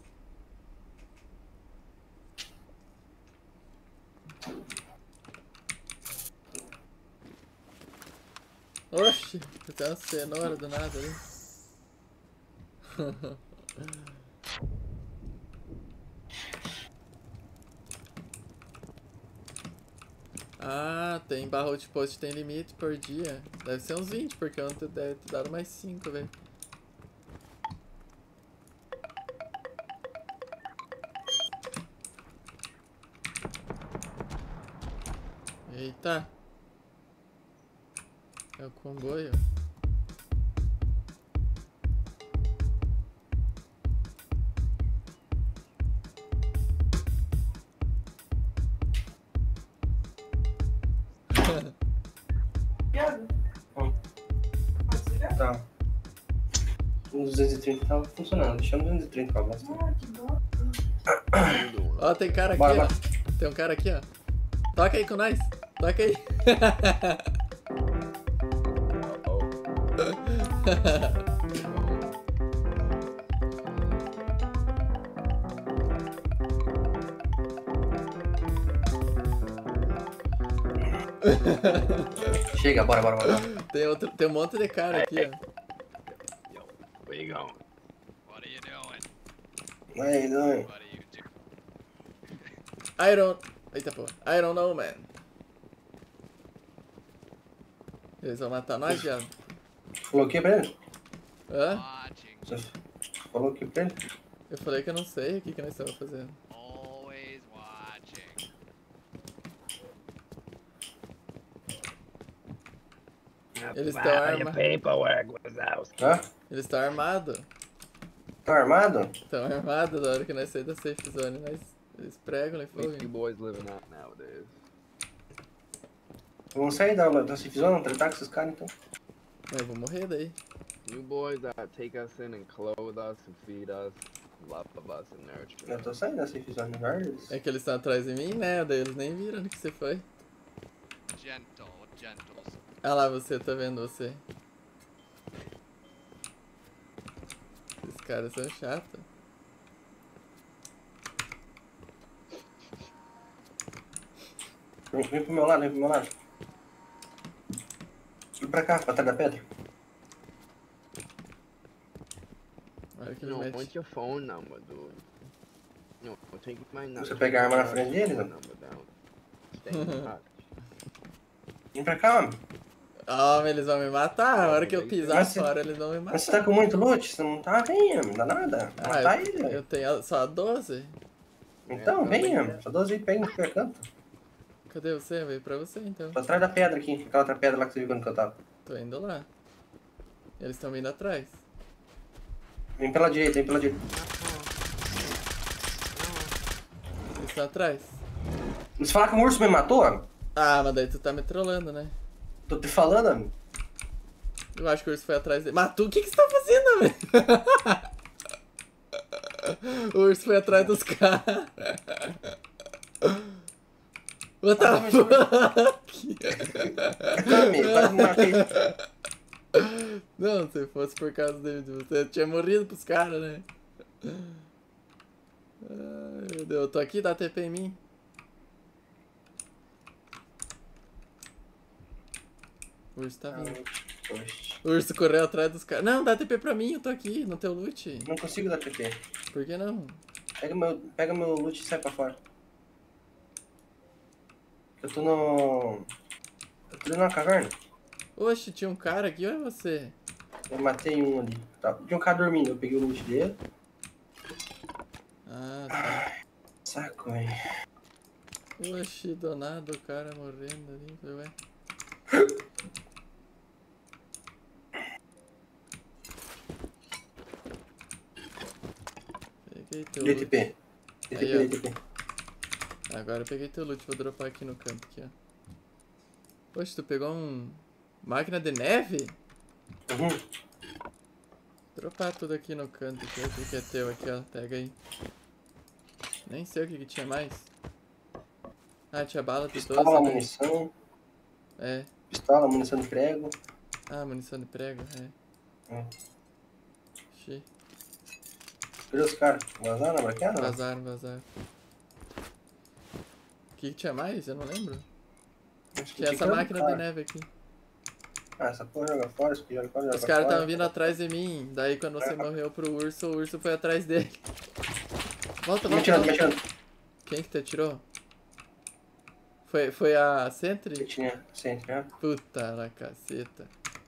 Oxi, tem uma cenoura do nada ali. Ah, tem barra outpost, tem limite por dia. Deve ser uns vinte, porque ontem deve ter dado mais cinco, velho. Eita. É o comboio. Piada? Hum. Pode ser? Tá. O duzentos e trinta tava funcionando. Deixa no duzentos e trinta pra bosta. Ah, que bom. Ó, tem cara aqui, Bora, ó. bora. Tem um cara aqui, ó. Toca aí com nós. Toca aí. Chega, bora, bora, bora. Tem, outro, tem um monte de cara aqui, ó. Yo, where you going? What are you doing? Aí, não. What are you doing? I don't... Eita, pô. I don't know, man. Eles vão matar nós, viado? Falou o que pra ele? Hã? Watching, Você falou o que pra ele? Eu falei que eu não sei o que, que nós estamos fazendo. always watching. Eles Wow, tão your arma- paperwork was out. Hã? Eles estão armados. Tá armado? Estão armados na hora que nós saímos da safe zone. Nós, eles pregam e What you fogo. boys living out nowadays? Vamos sair da, da safe zone, tratar com esses caras então. Mas eu vou morrer daí. You boys that take us in and clothe us and feed us, love us and nurture Eu us. tô saindo da safe zone, Jarvis. É que eles estão atrás de mim, né? Daí eles nem viram onde que você foi. Gentle, gentles. Ah lá, você, tá vendo você. Esses caras são chatos. Vem, vem pro meu lado, vem pro meu lado. Vem pra cá, pra trás da pedra. Olha que ele No, mete. want your phone number, dude. No, take my number. Você pega a arma na frente dele, Phone né? number down. Stay in touch. Vem pra cá, homem. Ah, mas eles vão me matar. A hora que eu pisar Mas você- fora, eles vão me Mas você matar. tá com muito loot? Você não tá? Venha, não dá nada. Ah, Matar eu, ele. eu tenho só doze. Então, venha. Só doze aí, pega em qualquer canto. Cadê você? Veio pra você então. Tô atrás da pedra aqui. Aquela outra pedra lá que você viu quando que eu tava. Tô indo lá. Eles estão vindo atrás. Vem pela direita, vem pela direita. Eles estão atrás. Você falar que o urso me matou, homem? Ah, mas daí tu tá me trollando, né? Tô te falando, homem. Eu acho que o urso foi atrás dele. Mas tu, o que que você tá fazendo, velho? O urso foi atrás dos caras. What the Ah, mas- fuck? Homem, quase me matei. Não, se fosse por causa de de você, eu tinha morrido pros caras, né? Ai, meu Deus, eu tô aqui, dá T P em mim. O urso tá vindo. Poxa. O urso correu atrás dos caras. Não, dá T P pra mim, eu tô aqui, no teu loot. Não consigo dar T P. Por que não? Pega meu, pega meu loot e sai pra fora. Eu tô no... Eu tô na caverna. Oxe, tinha um cara aqui, ou é você? Eu matei um ali. Tá. Tinha um cara dormindo, eu peguei o loot dele. Ah, tá. Saco, velho. Oxe, do nada o cara morrendo ali. Falei, ué. Peguei teu D loot. T P. D T P, Aí, ó. D T P. Agora eu peguei teu loot, vou dropar aqui no canto, aqui, ó. Poxa, tu pegou um... Máquina de neve? Uhum. Dropar tudo aqui no canto, aqui, o que que é teu aqui, ó. Pega aí. Nem sei o que que tinha mais. Ah, tinha bala de Pistola, doze, né? munição. É. Pistola, munição de prego. Ah, munição de prego, é. É. Xi. Cadê os caras? Vazaram na braqueada? Vazaram, vazaram. O que que tinha mais? Eu não lembro. Acho que Tinha essa tinha máquina cara. de neve aqui. Ah, essa porra joga fora, isso aqui joga fora, joga Os caras fora. estavam vindo atrás de mim. Daí quando você morreu pro urso, o urso foi atrás dele. Volta, Me volta, atirando, me volta. atirando. Quem que te atirou? Foi, foi a Sentry? Eu tinha sempre, né? Puta la caceta.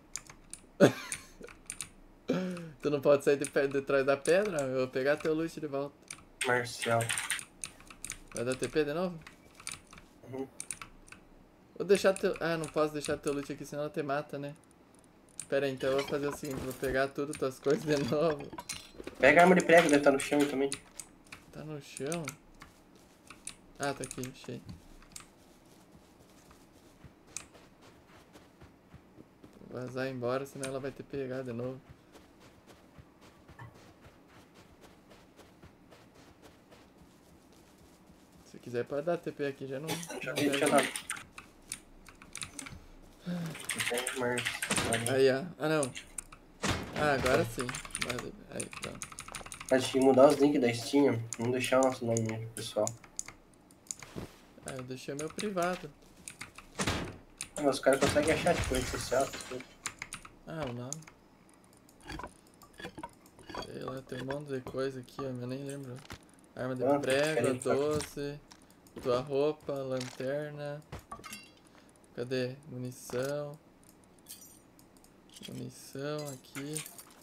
Tu não pode sair de, pe- de trás da pedra? Eu vou pegar teu loot de volta. Marcial. Vai dar T P de novo? Uhum. Vou deixar teu... Ah, não posso deixar teu loot aqui, senão ela te mata, né? Pera aí, então eu vou fazer o seguinte, vou pegar tudo, tuas coisas de novo. Pega a arma de prego, deve estar no chão também. Tá no chão? Ah, tá aqui, achei. Vou vazar embora, senão ela vai ter pegado de novo. Se quiser pode dar T P aqui, já não... Já não vi, pega. já tá. Tem Marcial. Aí, ó. Ah, não. Ah, agora sim. Vale. Aí, pronto. A gente mudar os links da Steam, não deixar o nosso nome aí, pessoal. Ah, eu deixei o meu privado. Ah, mas os caras conseguem achar, tipo, rede social, essas coisas. Ah, o nome. Sei lá, tem um monte de coisa aqui, ó, mas eu nem lembro. Arma de Ah, prego, diferente, tá? doze, tua roupa, lanterna. Cadê? Munição. Munição aqui.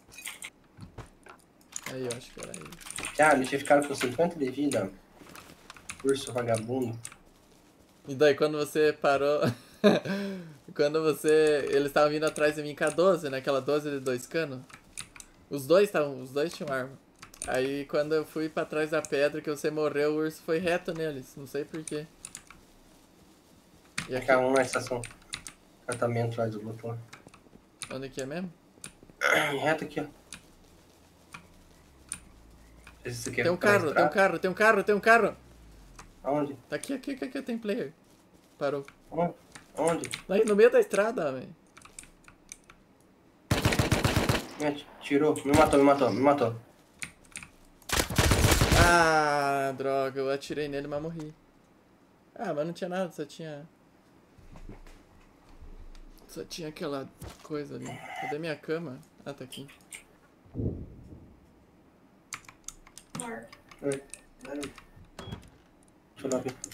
Aí, eu acho que era isso. Ah, eles ficaram com cinquenta de vida. Urso vagabundo. E daí quando você parou. Quando você. Eles estavam vindo atrás de mim com a doze, né? Aquela doze de dois canos. Os dois estavam. Os dois tinham arma. Aí quando eu fui pra trás da pedra que você morreu, o urso foi reto neles. Não sei porquê. E aqui. Ficar um na estação. Tratamento lá do outro lá. Onde que é mesmo? Reto aqui, ó. Esse aqui é Tem um pra carro, tem um estrada. carro, tem um carro, tem um carro! Aonde? Tá aqui, aqui, aqui, aqui tem player. Parou. Aonde? Aonde? Aí no meio da estrada, velho. Me tirou, me matou, me matou, me matou. Ah, droga, eu atirei nele, mas morri. Ah, mas não tinha nada, só tinha... Só tinha aquela coisa ali. Cadê minha cama? Ah, tá aqui. Mark. Oi. Deixa eu lá ver.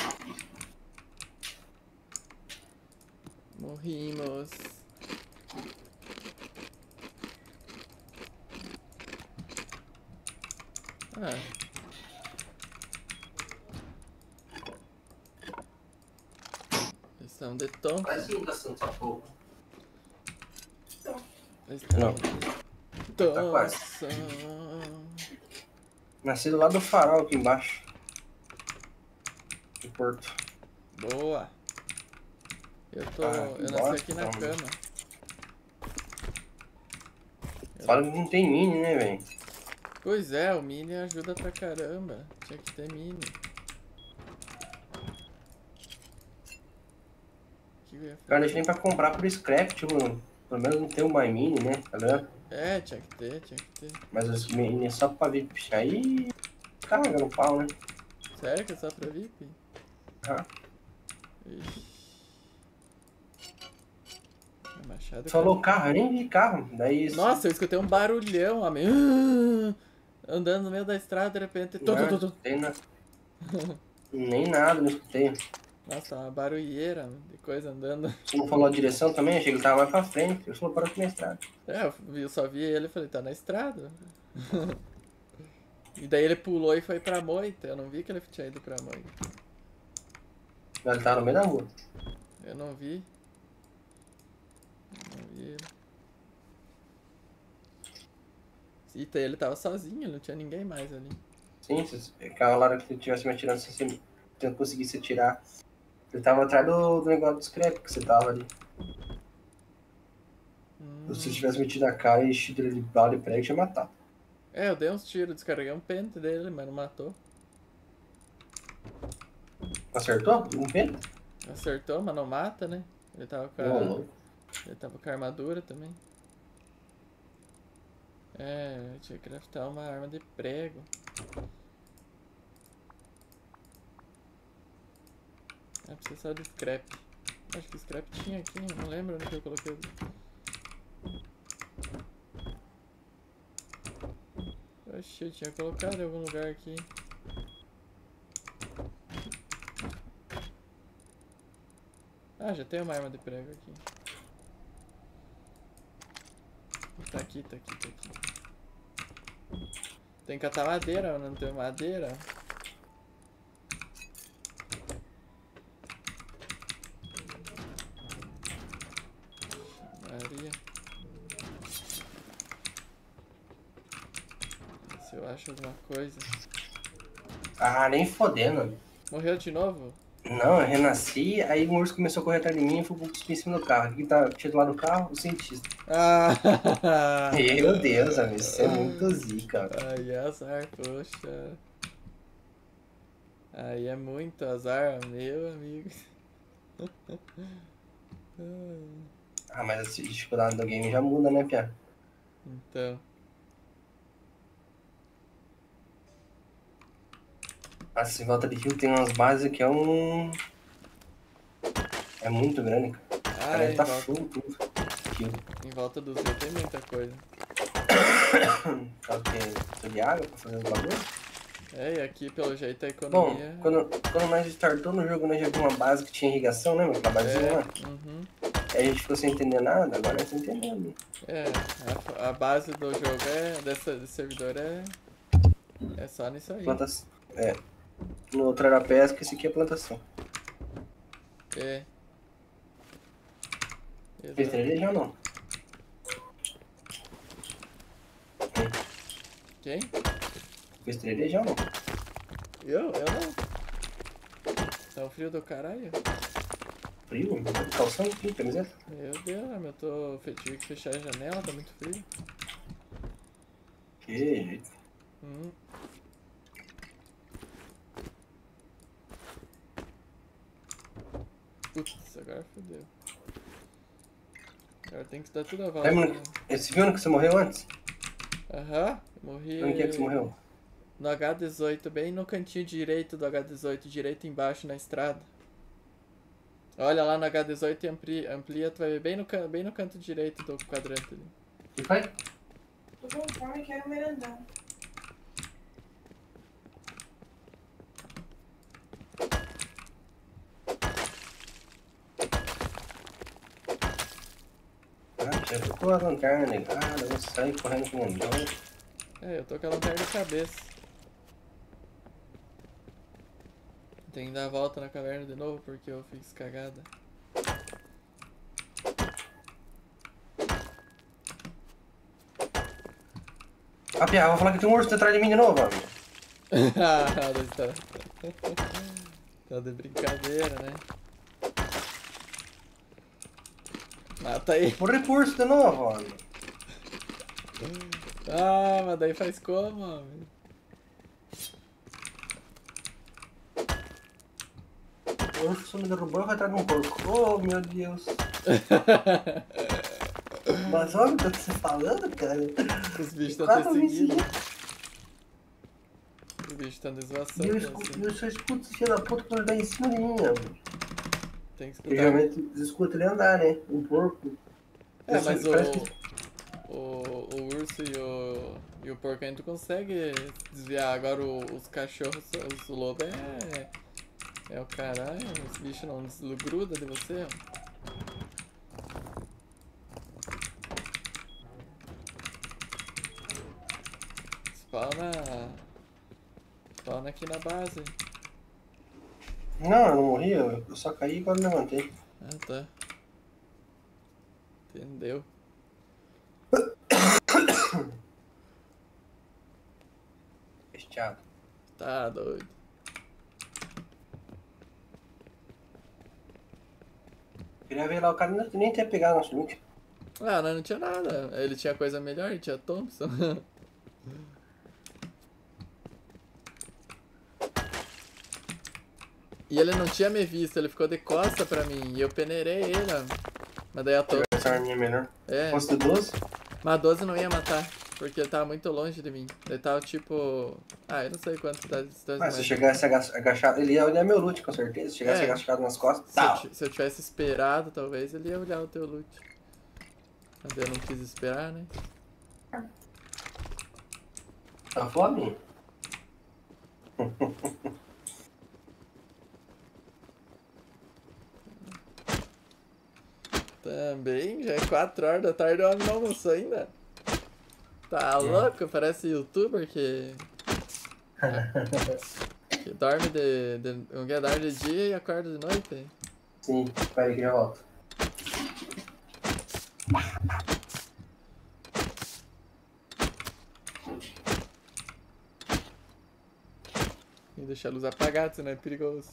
Morrimos. Ah. Eles estão de tom. Quase não tá sendo essa porra. Eles estão Não. de Tá quase. tom. Nasci do lado do farol aqui embaixo. De Porto. Boa. Eu tô. Ah, eu nasci bosta, aqui na mano. cama. Fala que não tem mini, né, velho? Pois é, o mini ajuda pra caramba. Tinha que ter mini. Que eu ia Cara, fazer? deixa nem pra comprar por scrap, tipo, pelo menos não tem um My Mini, né? Tá ligado? É, tinha que ter, tinha que ter. Mas os mini é só pra vir pichar aí. Caga no pau, né? Sério que é só pra V I P? Ah. Ixi. Machado. Falou carro, eu nem vi carro. Daí isso. Nossa, eu escutei um barulhão, homem. Ah, andando no meio da estrada, de repente. Tu, Não, tu, tu, tu. escutei na- Nem nada, não escutei. Nossa, uma barulheira de coisa andando. Você não falou a direção também? Achei que ele tava mais pra frente. Eu falou, parou aqui na estrada. É, eu vi- eu só vi ele e falei, tá na estrada. E daí ele pulou e foi pra moita. Eu não vi que ele tinha ido pra moita. Ele tava no meio da rua. Eu não vi. Eu não vi ele. Eita, ele tava sozinho, ele não tinha ninguém mais ali. Sim, se aquela hora que ele tivesse me atirando, se você não conseguisse atirar. Ele tava atrás do, do negócio do scrap que você tava ali. Hum. Se você tivesse metido a cara e enchido ele de bala de prego, tinha matado. É, eu dei uns tiros, descarreguei um pente dele, mas não matou. Acertou? Um pé? Acertou, mas não mata, né? Ele tava com a, Ô, louco. ele tava com a armadura também. É, eu tinha que craftar uma arma de prego. É, precisa só de scrap. Acho que scrap tinha aqui, eu não lembro onde que eu coloquei. Oxi, eu tinha colocado em algum lugar aqui. Ah, já tem uma arma de prego aqui. Tá aqui, tá aqui, tá aqui. Tem que catar madeira, não tem madeira. Maria. Se eu acho alguma coisa. Ah, nem fodendo. Morreu de novo? Não, eu renasci, aí o urso começou a correr atrás de mim e foi cuspir em cima do carro. Quem tá, tinha do lado do carro? O cientista. Ah! Meu Deus, amigo, isso é muito zica. Aí é azar, poxa. Aí é muito azar, meu amigo. Ah, mas a dificuldade do game já muda, né, Pia? Então. Nossa, em volta de rio tem umas bases que é um... É muito grande, cara. Ah, Cara, em ele tá volta, full tudo. Rio. em volta do rio tem muita coisa. Sabe que precisa de água pra fazer os bagulhos? É, e aqui pelo jeito a Bom, economia. quando, quando nós startou no jogo, nós já vimos uma base que tinha irrigação, lembra? Aquela basezinha lá. É, uhum. Aí a gente ficou sem entender nada, agora nós estamos entendendo. É, a, a base do jogo é. Dessa, desse servidor é. É só nisso aí. Plantação. É. No outro era pesca, esse aqui é plantação. É. Fez Exato. treleja ou não? Quem? Fez treleja ou não? Eu? Eu não. Tá um frio do caralho. Frio? Calção aqui, camiseta? Meu Deus, eu tô. Tive que fechar a janela, tá muito frio. Que jeito. Hum. Putz, agora fodeu. Agora tem que dar tudo a volta. Lembra, né? esse viu que você morreu antes? Aham, morri. Onde que é que você morreu? No H dezoito, bem no cantinho direito do H dezoito, direito embaixo na estrada. Olha lá no H dezoito e amplia, amplia tu vai ver bem no, can- bem no canto direito do quadrante ali. Que foi? Tô com fome e quero merendar. Ah, já ficou a lanterna ligada, eu vou sair correndo com o andão. É, eu tô com a lanterna de cabeça. Tem que dar a volta na caverna de novo porque eu fiz cagada. Ah, Pia, eu vou falar que tem um urso atrás de mim de novo, amigo. Ah, tá... tá de brincadeira, né? Mata aí. Morri pro urso de novo, amigo. Ah, mas daí faz como, homem? O urso me derrubou e vai atrás de um porco. Oh, meu Deus. Mas olha o que eu tô falando, cara. Os bichos estão Quase te me seguindo. seguindo. Os bichos estão E eu, desvaçando escuto, assim. eu só escuto esse filho da puta quando ele tá em cima de mim, amigo. Tem que Porque escutar. geralmente eu escuto ele andar, né? Um porco. É, mas o, Parece que- o, o urso e o, e o porco ainda tu consegue desviar. Agora o- os cachorros, os lobo é. É o caralho, os bichos não desgrudam de você. Spawna. Spawna aqui na base. Não, eu não morri, eu eu só caí e agora levantei. Ah, tá. Entendeu. Fechado. Tá doido. Queria ver lá, o cara nem- nem ter pegado nosso loot. Ah, não, não tinha nada. Ele tinha coisa melhor, ele tinha Thompson. E ele não tinha me visto, ele ficou de costa pra mim. E eu peneirei ele, ó. Mas daí a Thompson. Essa arminha é melhor. É, Fosse de doze? mas a doze não ia matar. Porque ele tava muito longe de mim. Ele tava tipo. Ah, eu não sei quanto dá de distância. Mas se mas- chegasse aga- agachado, ele ia olhar meu loot com certeza. Se chegasse É. agachado nas costas, Se eu, tá. ti- se eu tivesse esperado, talvez ele ia olhar o teu loot. Mas eu não quis esperar, né? Tá fome? Também, já é quatro horas da tarde e o homem não almoçou ainda. Tá louco? Parece youtuber que. que dorme de. de um dia dorme de dia e acorda de noite. Sim, peraí que já volto. E deixar a luz apagada, senão é perigoso.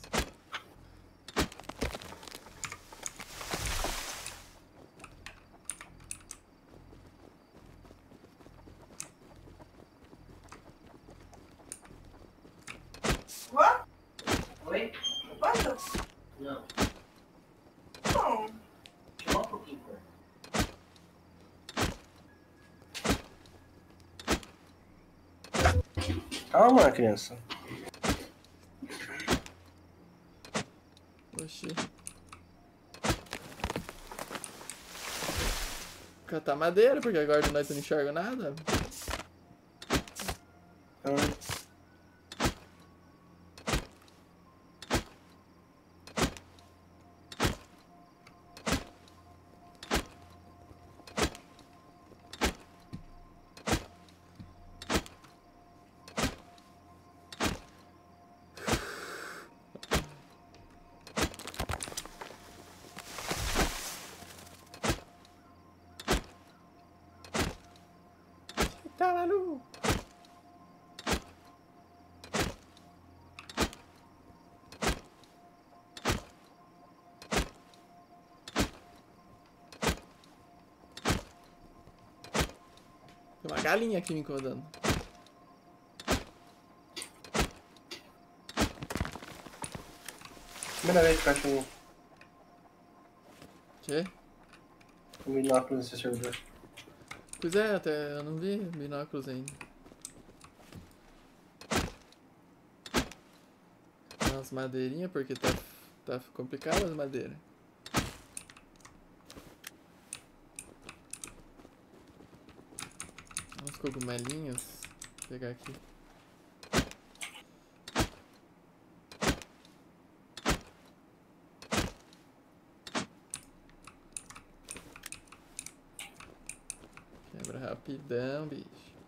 What? Oi? Quanto? Não, Não. chama um pouquinho. Calma, criança. Oxi. Catar madeira, porque agora de noite eu não enxergo nada. Então, Tá maluco? Tem uma galinha aqui me incomodando. primeira vez que eu acho um, Quê? um binóculo nesse servidor. Pois é, até eu não vi binóculos ainda. Umas madeirinhas, porque tá, tá complicado as madeiras. Uns cogumelinhos. Vou pegar aqui. Quebra rapidão, bicho.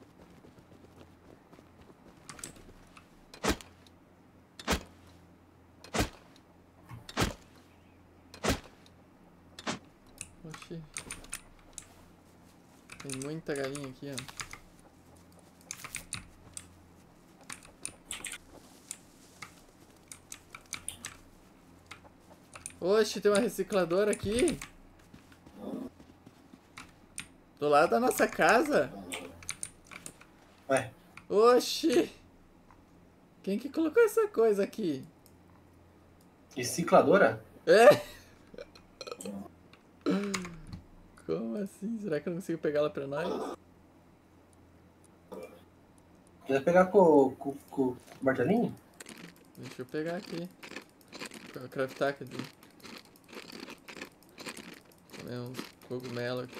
Oxi. Tem muita galinha aqui, ó. Oxe, tem uma recicladora aqui. Do lado da nossa casa. Ué, Oxi. Quem que colocou essa coisa aqui? recicladora? É? Como assim? Será que eu não consigo pegar ela pra nós? Vai pegar com, com, com o martelinho? Deixa eu pegar aqui. Vou craftar, quer dizer. Comer uns Cogumelo aqui.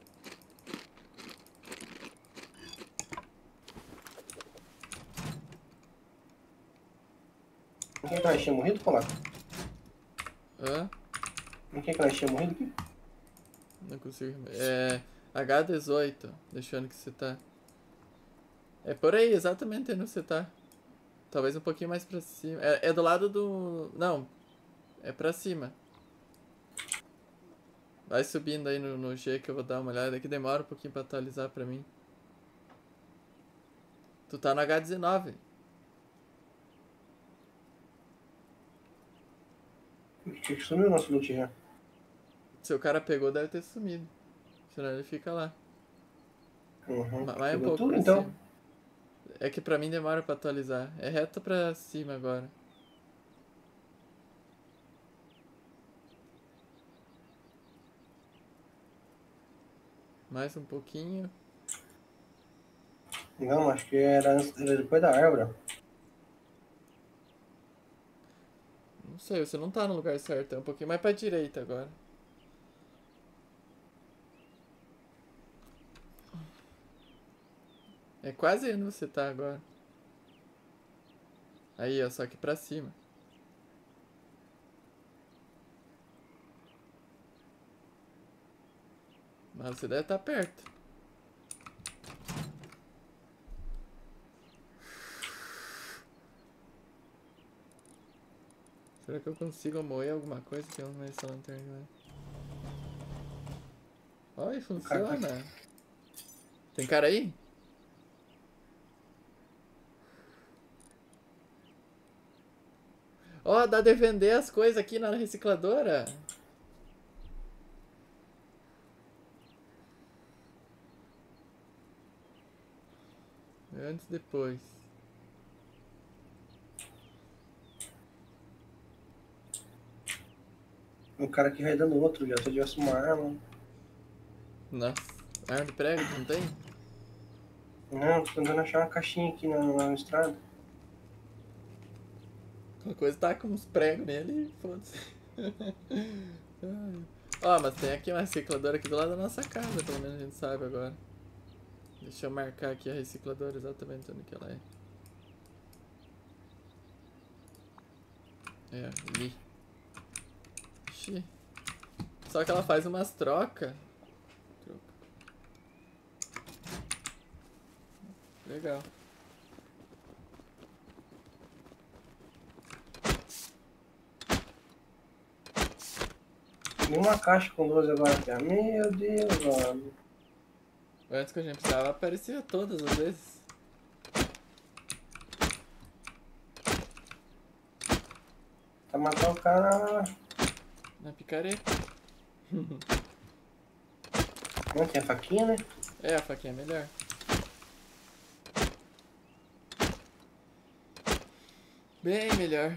Não quer que nós tinha morrido, Polaco? Hã? Não quer que nós tinha morrido aqui? Não consigo. É. H dezoito. Deixando que você tá. É por aí, exatamente onde você tá. Talvez um pouquinho mais pra cima. É, é do lado do. Não. É pra cima. Vai subindo aí no, no G que eu vou dar uma olhada. Que demora um pouquinho pra atualizar pra mim. Tu tá no H dezenove. Tinha que sumir o nosso loot já. Se o cara pegou, deve ter sumido. Senão ele fica lá. Uhum. Ma- Vai um Pegou pouco tudo, pra então. cima. É que pra mim demora pra atualizar. É reto pra cima agora. Mais um pouquinho. Não, acho que era, antes- era depois da árvore. Não sei, você não tá no lugar certo. É um pouquinho mais pra direita agora. É quase onde você tá agora. Aí, ó, só que pra cima. Mas você deve estar perto. Será que eu consigo moer alguma coisa que eu não essa lanterna? Né? Olha, funciona. Tem cara aí? Ó, dá de vender as coisas aqui na recicladora. Antes e depois. O cara aqui vai dando outro já. Se eu tivesse uma arma. Nossa, arma de prego, não tem? Não, tô tentando achar uma caixinha aqui na, na estrada. Qualquer coisa tá com uns pregos nele e foda-se. Ai. Ó, mas tem aqui uma recicladora aqui do lado da nossa casa, pelo menos a gente sabe agora. Deixa eu marcar aqui a recicladora exatamente onde que ela é. É, ali. Ixi. Só que ela faz umas trocas. Troca. Legal. Tem uma caixa com doze agora aqui. Meu Deus, mano. Antes que a gente precisava, aparecia todas as vezes. Tá matando o cara. Na picareta. Não tem a faquinha, né? É, a faquinha é melhor. Bem melhor.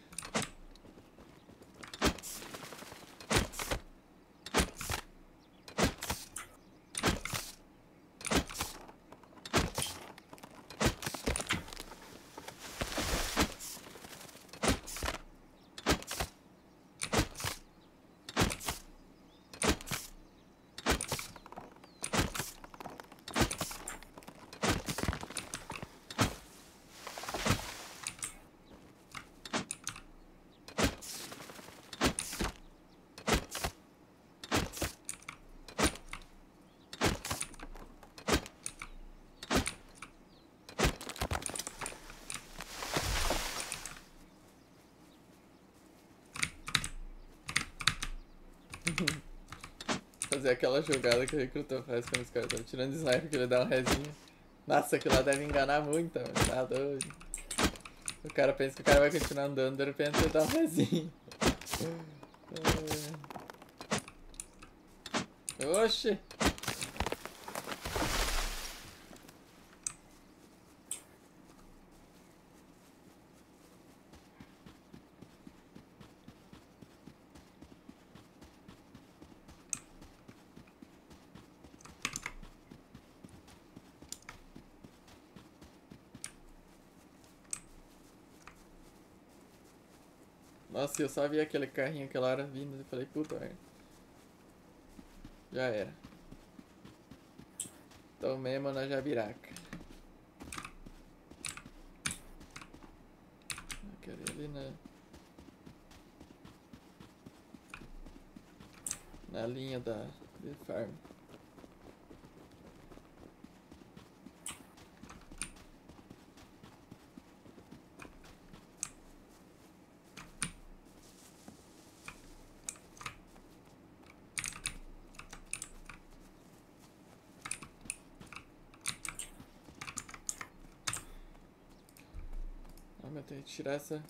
Fazer aquela jogada que o recrutor faz quando os caras estão tirando sniper, que ele dá um rezinho. Nossa, aquilo lá deve enganar muito, mano. Tá doido. O cara pensa que o cara vai continuar andando, de repente ele dá um rezinho. Oxi! Nossa, eu só vi aquele carrinho aquela hora vindo e falei, puta merda. Já era. Tomemos na jabiraca. Eu quero ir ali na... Na linha da... de farm. Eu tenho que tirar essa...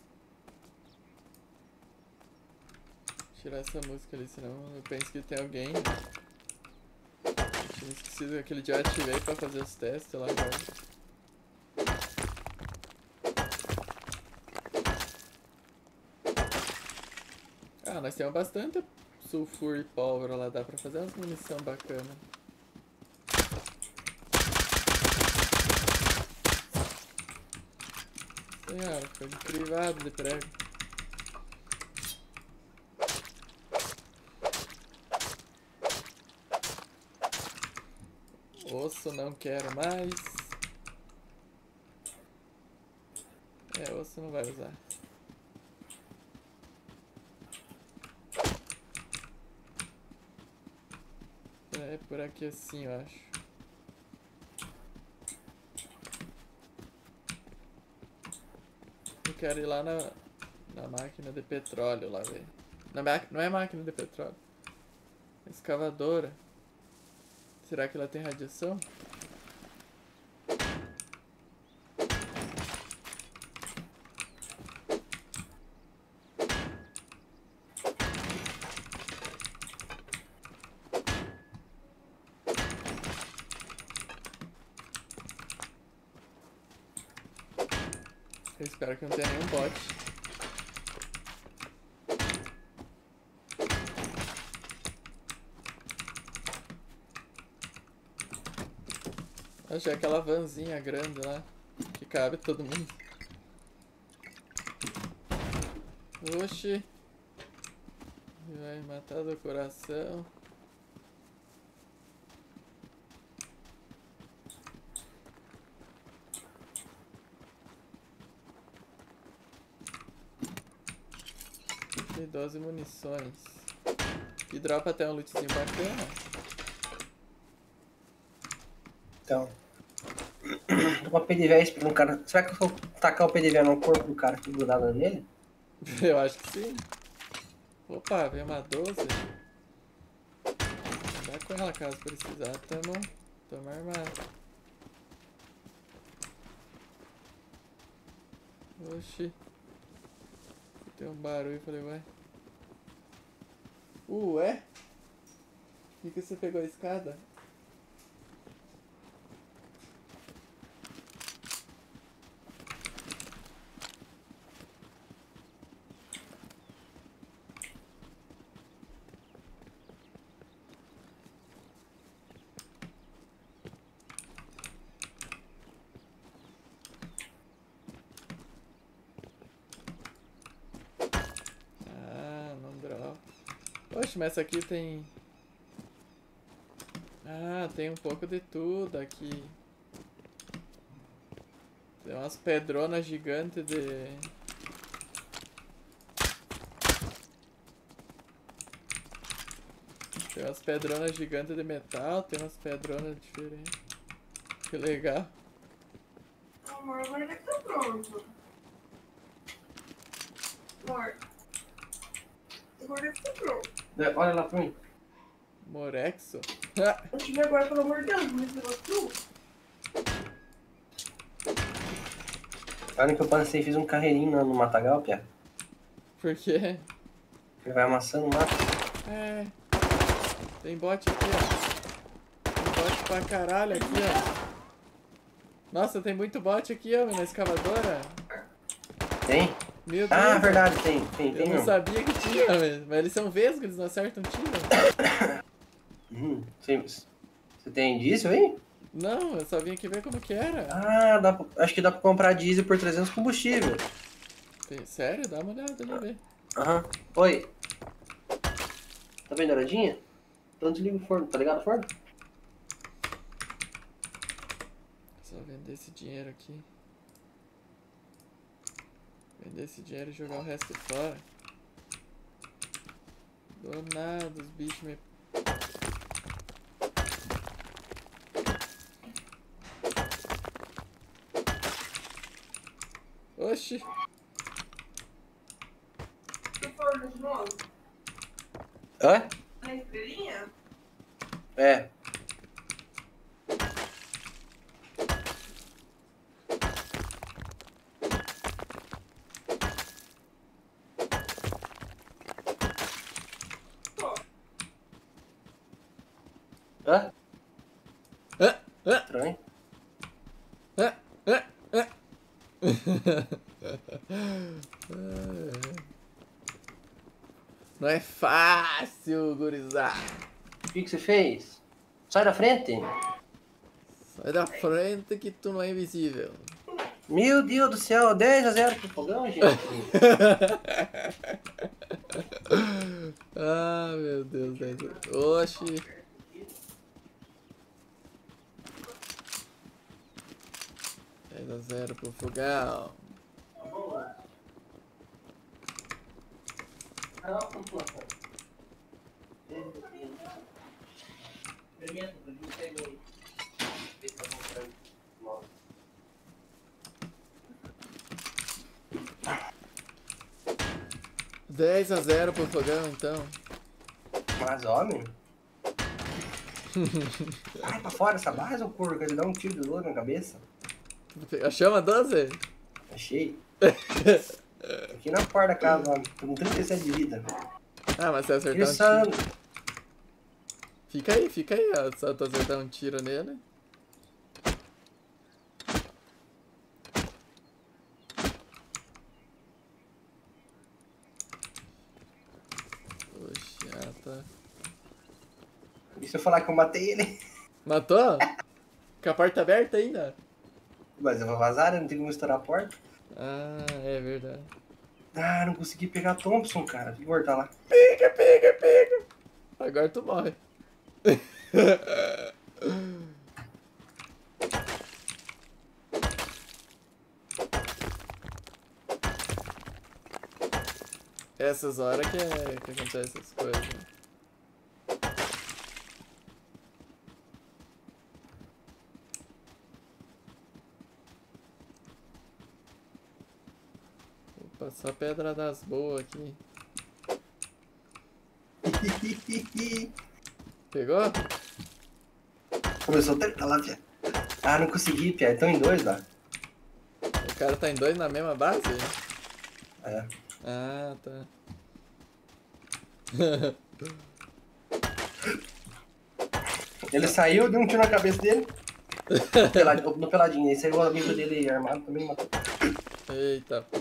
Tirar essa música ali, senão eu penso que tem alguém... Eu tinha esquecido aquele dia eu ativei pra fazer os testes lá agora. Ah, nós temos bastante sulfur e pólvora lá, dá pra fazer umas munição bacana. Senhora, foi de privado de prego. Osso não quero mais. É, osso não vai usar. É por aqui assim, eu acho. Eu quero ir lá na, na máquina de petróleo lá, velho. Não é máquina de petróleo. Escavadora. Será que ela tem radiação? Eu espero que não tenha nenhum bot. Achei aquela vanzinha grande lá, que cabe todo mundo. Oxi. Vai matar do coração. Tem doze munições. E dropa até um lootzinho bacana. Então. Tô com a P D V esperando um cara. Será que eu vou tacar o P D V no corpo do cara que grudado nele? Eu acho que sim. Opa, veio uma doze. Dá com ela caso precisar. Tamo, tamo armado. Oxi. Tem um barulho, falei, ué. Ué? Por que, que você pegou a escada? Oxe, mas essa aqui tem... Ah, tem um pouco de tudo aqui. Tem umas pedronas gigantes de... Tem umas pedronas gigantes de metal, tem umas pedronas diferentes. Que legal. Amor, agora deve estar pronto. Amor. Agora deve estar pronto. Olha lá pra mim. Morexo? Eu tive agora, pelo amor de Deus, mas negócio. Olha que eu passei e fiz um carreirinho no no matagal, Pia. Por quê? Ele vai amassando o mato. É. Tem bot aqui, ó. Tem bot pra caralho aqui, ó. Nossa, tem muito bot aqui, ó, na escavadora. Tem? Meu Deus. Ah, verdade, tem. Tem, Eu tem não não. sabia que tinha, mas, mas eles são vesgos, eles não acertam tiro. Hum, sim. Você tem diesel aí? Não, eu só vim aqui ver como que era. Ah, dá pra- acho que dá pra comprar diesel por trezentos combustível. Tem- Sério? Dá uma olhada ali, ver. Aham. Oi. Tá bem douradinha? Então desliga o forno, tá ligado o forno? Só vender esse dinheiro aqui. Vender esse dinheiro e jogar o resto fora. Do nada, os bichos me... Oxi! Que forno de novo? Hã? Na estrelinha? É. Hã? Ah, ah, Estranho. ah, ah, ah. Não é fácil, gurizada. O que, que você fez? Sai da frente. Sai da frente que tu não é invisível. Meu Deus do céu, dez a zero pro fogão, gente. Ah, meu Deus. dez a- Oxi. dez a zero pro fogão. dez a zero pro fogão, então. Mas, homem. Sai pra fora essa base, ô porco. Ele dá um tiro de luz na cabeça. A chama doze? Achei. Aqui na porta da casa, homem. Tô com trinta e sete de vida. Ah, mas se acertar um Insano. tiro... Fica aí, fica aí, ó. Só tu acertar um tiro nele. Oxi, ah, tá. E se eu falar que eu matei ele? Matou? Com a porta aberta ainda? Mas eu vou vazar, né? Não tem como estourar a porta. Ah, é verdade. Ah, não consegui pegar a Thompson, cara. Tem que voltar lá. Pega, pega, pega. Agora tu morre. Essas horas que, é, que acontecem essas coisas. Né? Opa, só pedra das boas aqui. Pegou? Começou a tretar lá, Pia. Ah, não consegui, Pia. Estão em dois lá. O cara tá em dois na mesma base? É. Ah, tá. Ele saiu, deu um tiro na cabeça dele. Peladinho, no peladinho. Aí saiu o amigo dele armado também, matou. Eita, pô.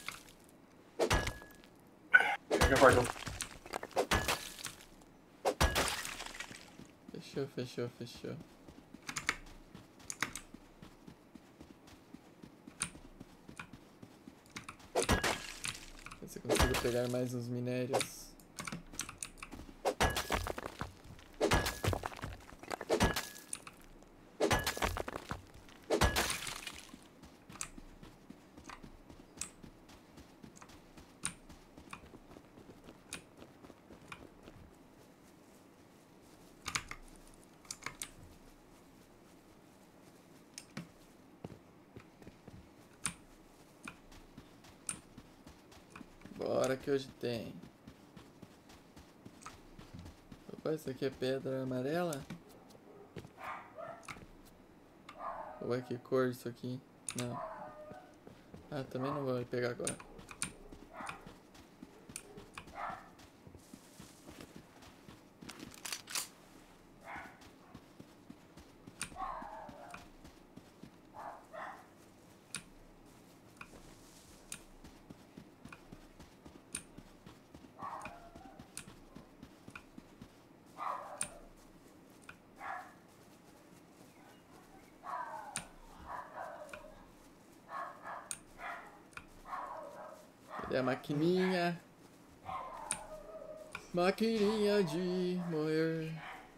Já guardou. Fechou, fechou, fechou. Ver se eu consigo pegar mais uns minérios. Bora que hoje tem. Opa, isso aqui é pedra amarela? Ou é que cor isso aqui? Não. Ah, também não vou pegar agora. Cadê a maquininha? Maquininha de moer.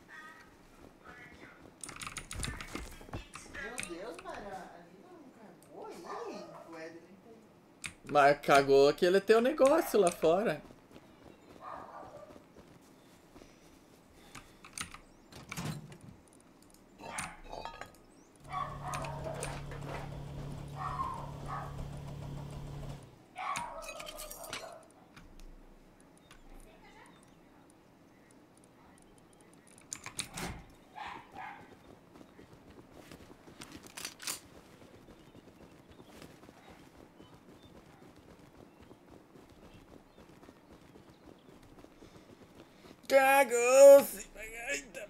Meu Deus, Mara, ali não cagou aí? O Éder Mas cagou aquele teu negócio lá fora. Cagou-se! Eita.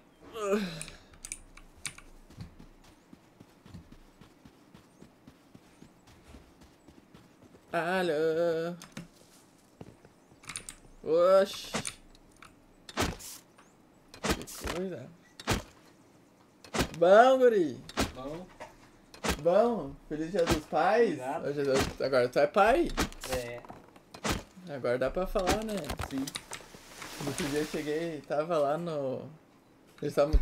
Alô. Oxi. Que coisa. Bom, guri. Bom, Bom. Feliz Dia dos Pais. Obrigado. Hoje, agora tu é pai. é, Agora dá pra falar, né? sim. Outro dia eu cheguei, tava lá no... Eles estavam...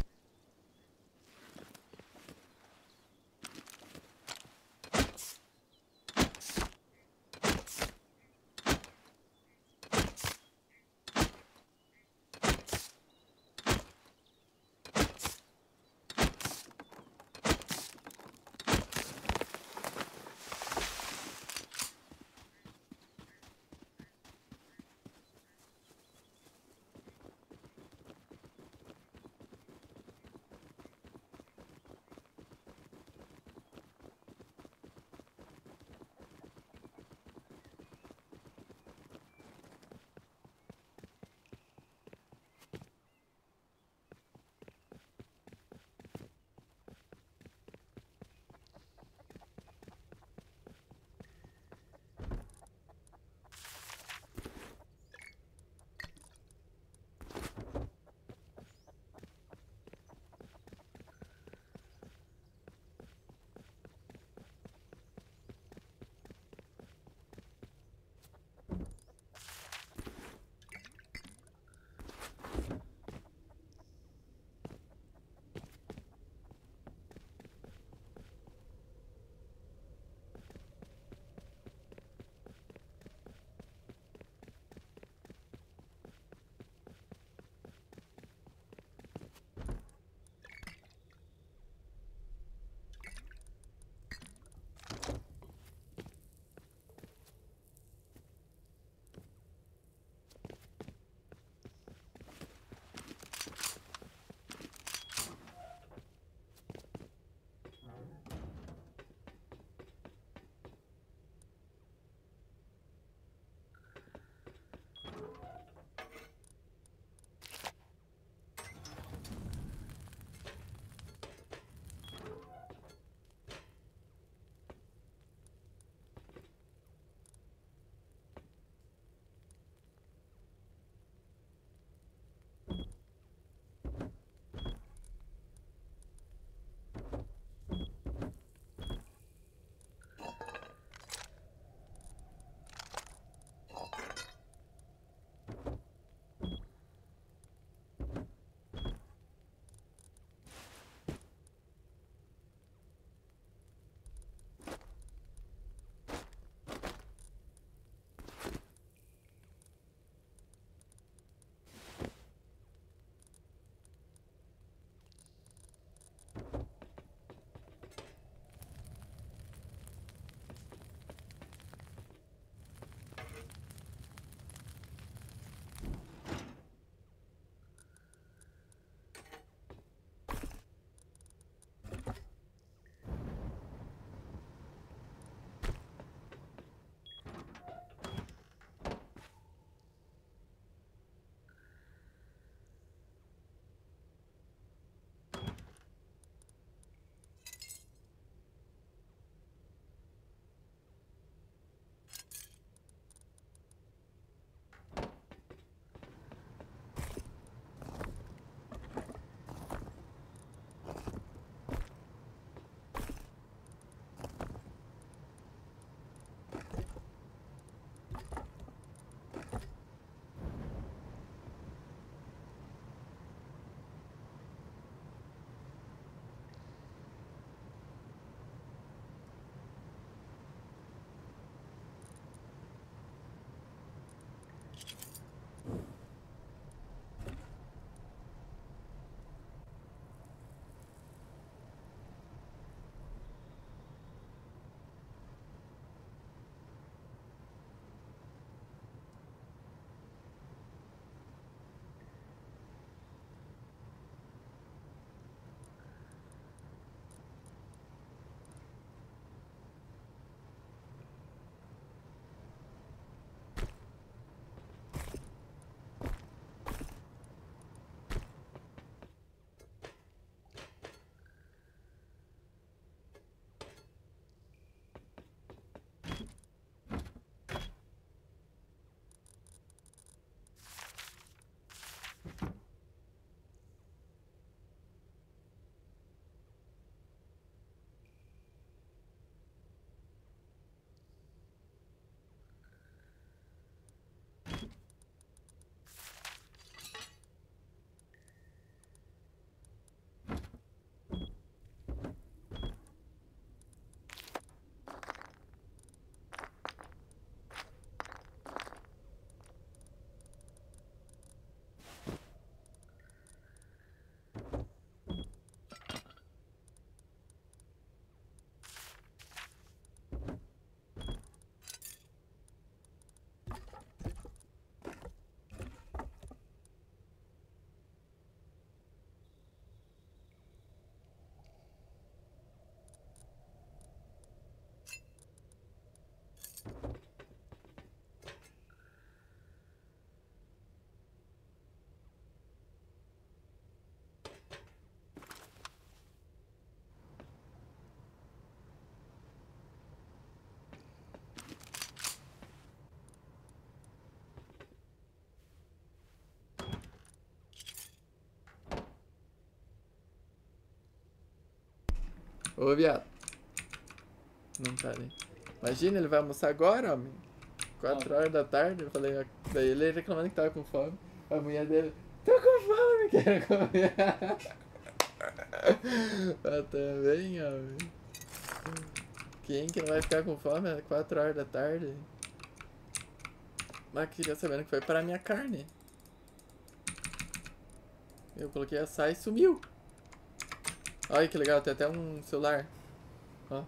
Ô, viado. Não tá ali. Imagina, ele vai almoçar agora, homem. quatro horas da tarde. Eu falei, daí ele reclamando que tava com fome. A mulher dele, tô com fome, quero comer. Ah, também, homem. Quem que não vai ficar com fome às quatro horas da tarde? Mas queria sabendo que foi para a minha carne. Eu coloquei açaí e sumiu. Olha que legal, tem até um celular. Ó.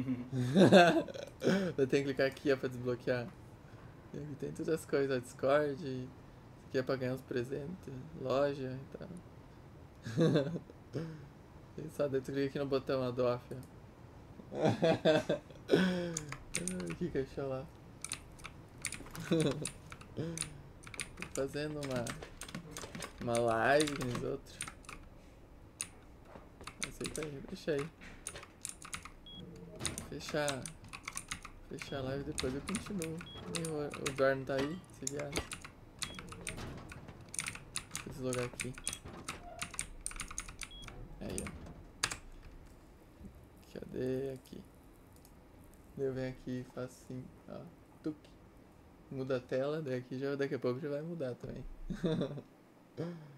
Eu tenho que clicar aqui ó, pra desbloquear. E aqui tem todas as coisas, ó, Discord. Isso aqui é pra ganhar uns presentes, loja e tal. E só daí tu clica aqui no botão Adof. Que cachorro lá. Tô fazendo uma uma live com os outros. Aceita aí, deixa aí. Fechar Fechar a live depois eu continuo. E o, o Eduardo tá aí, esse viado. Deixa eu logar aqui. Aí, ó. Cadê aqui? Eu venho aqui e faço assim, ó. Tuc. Muda a tela, daí aqui já, daqui a pouco já vai mudar também.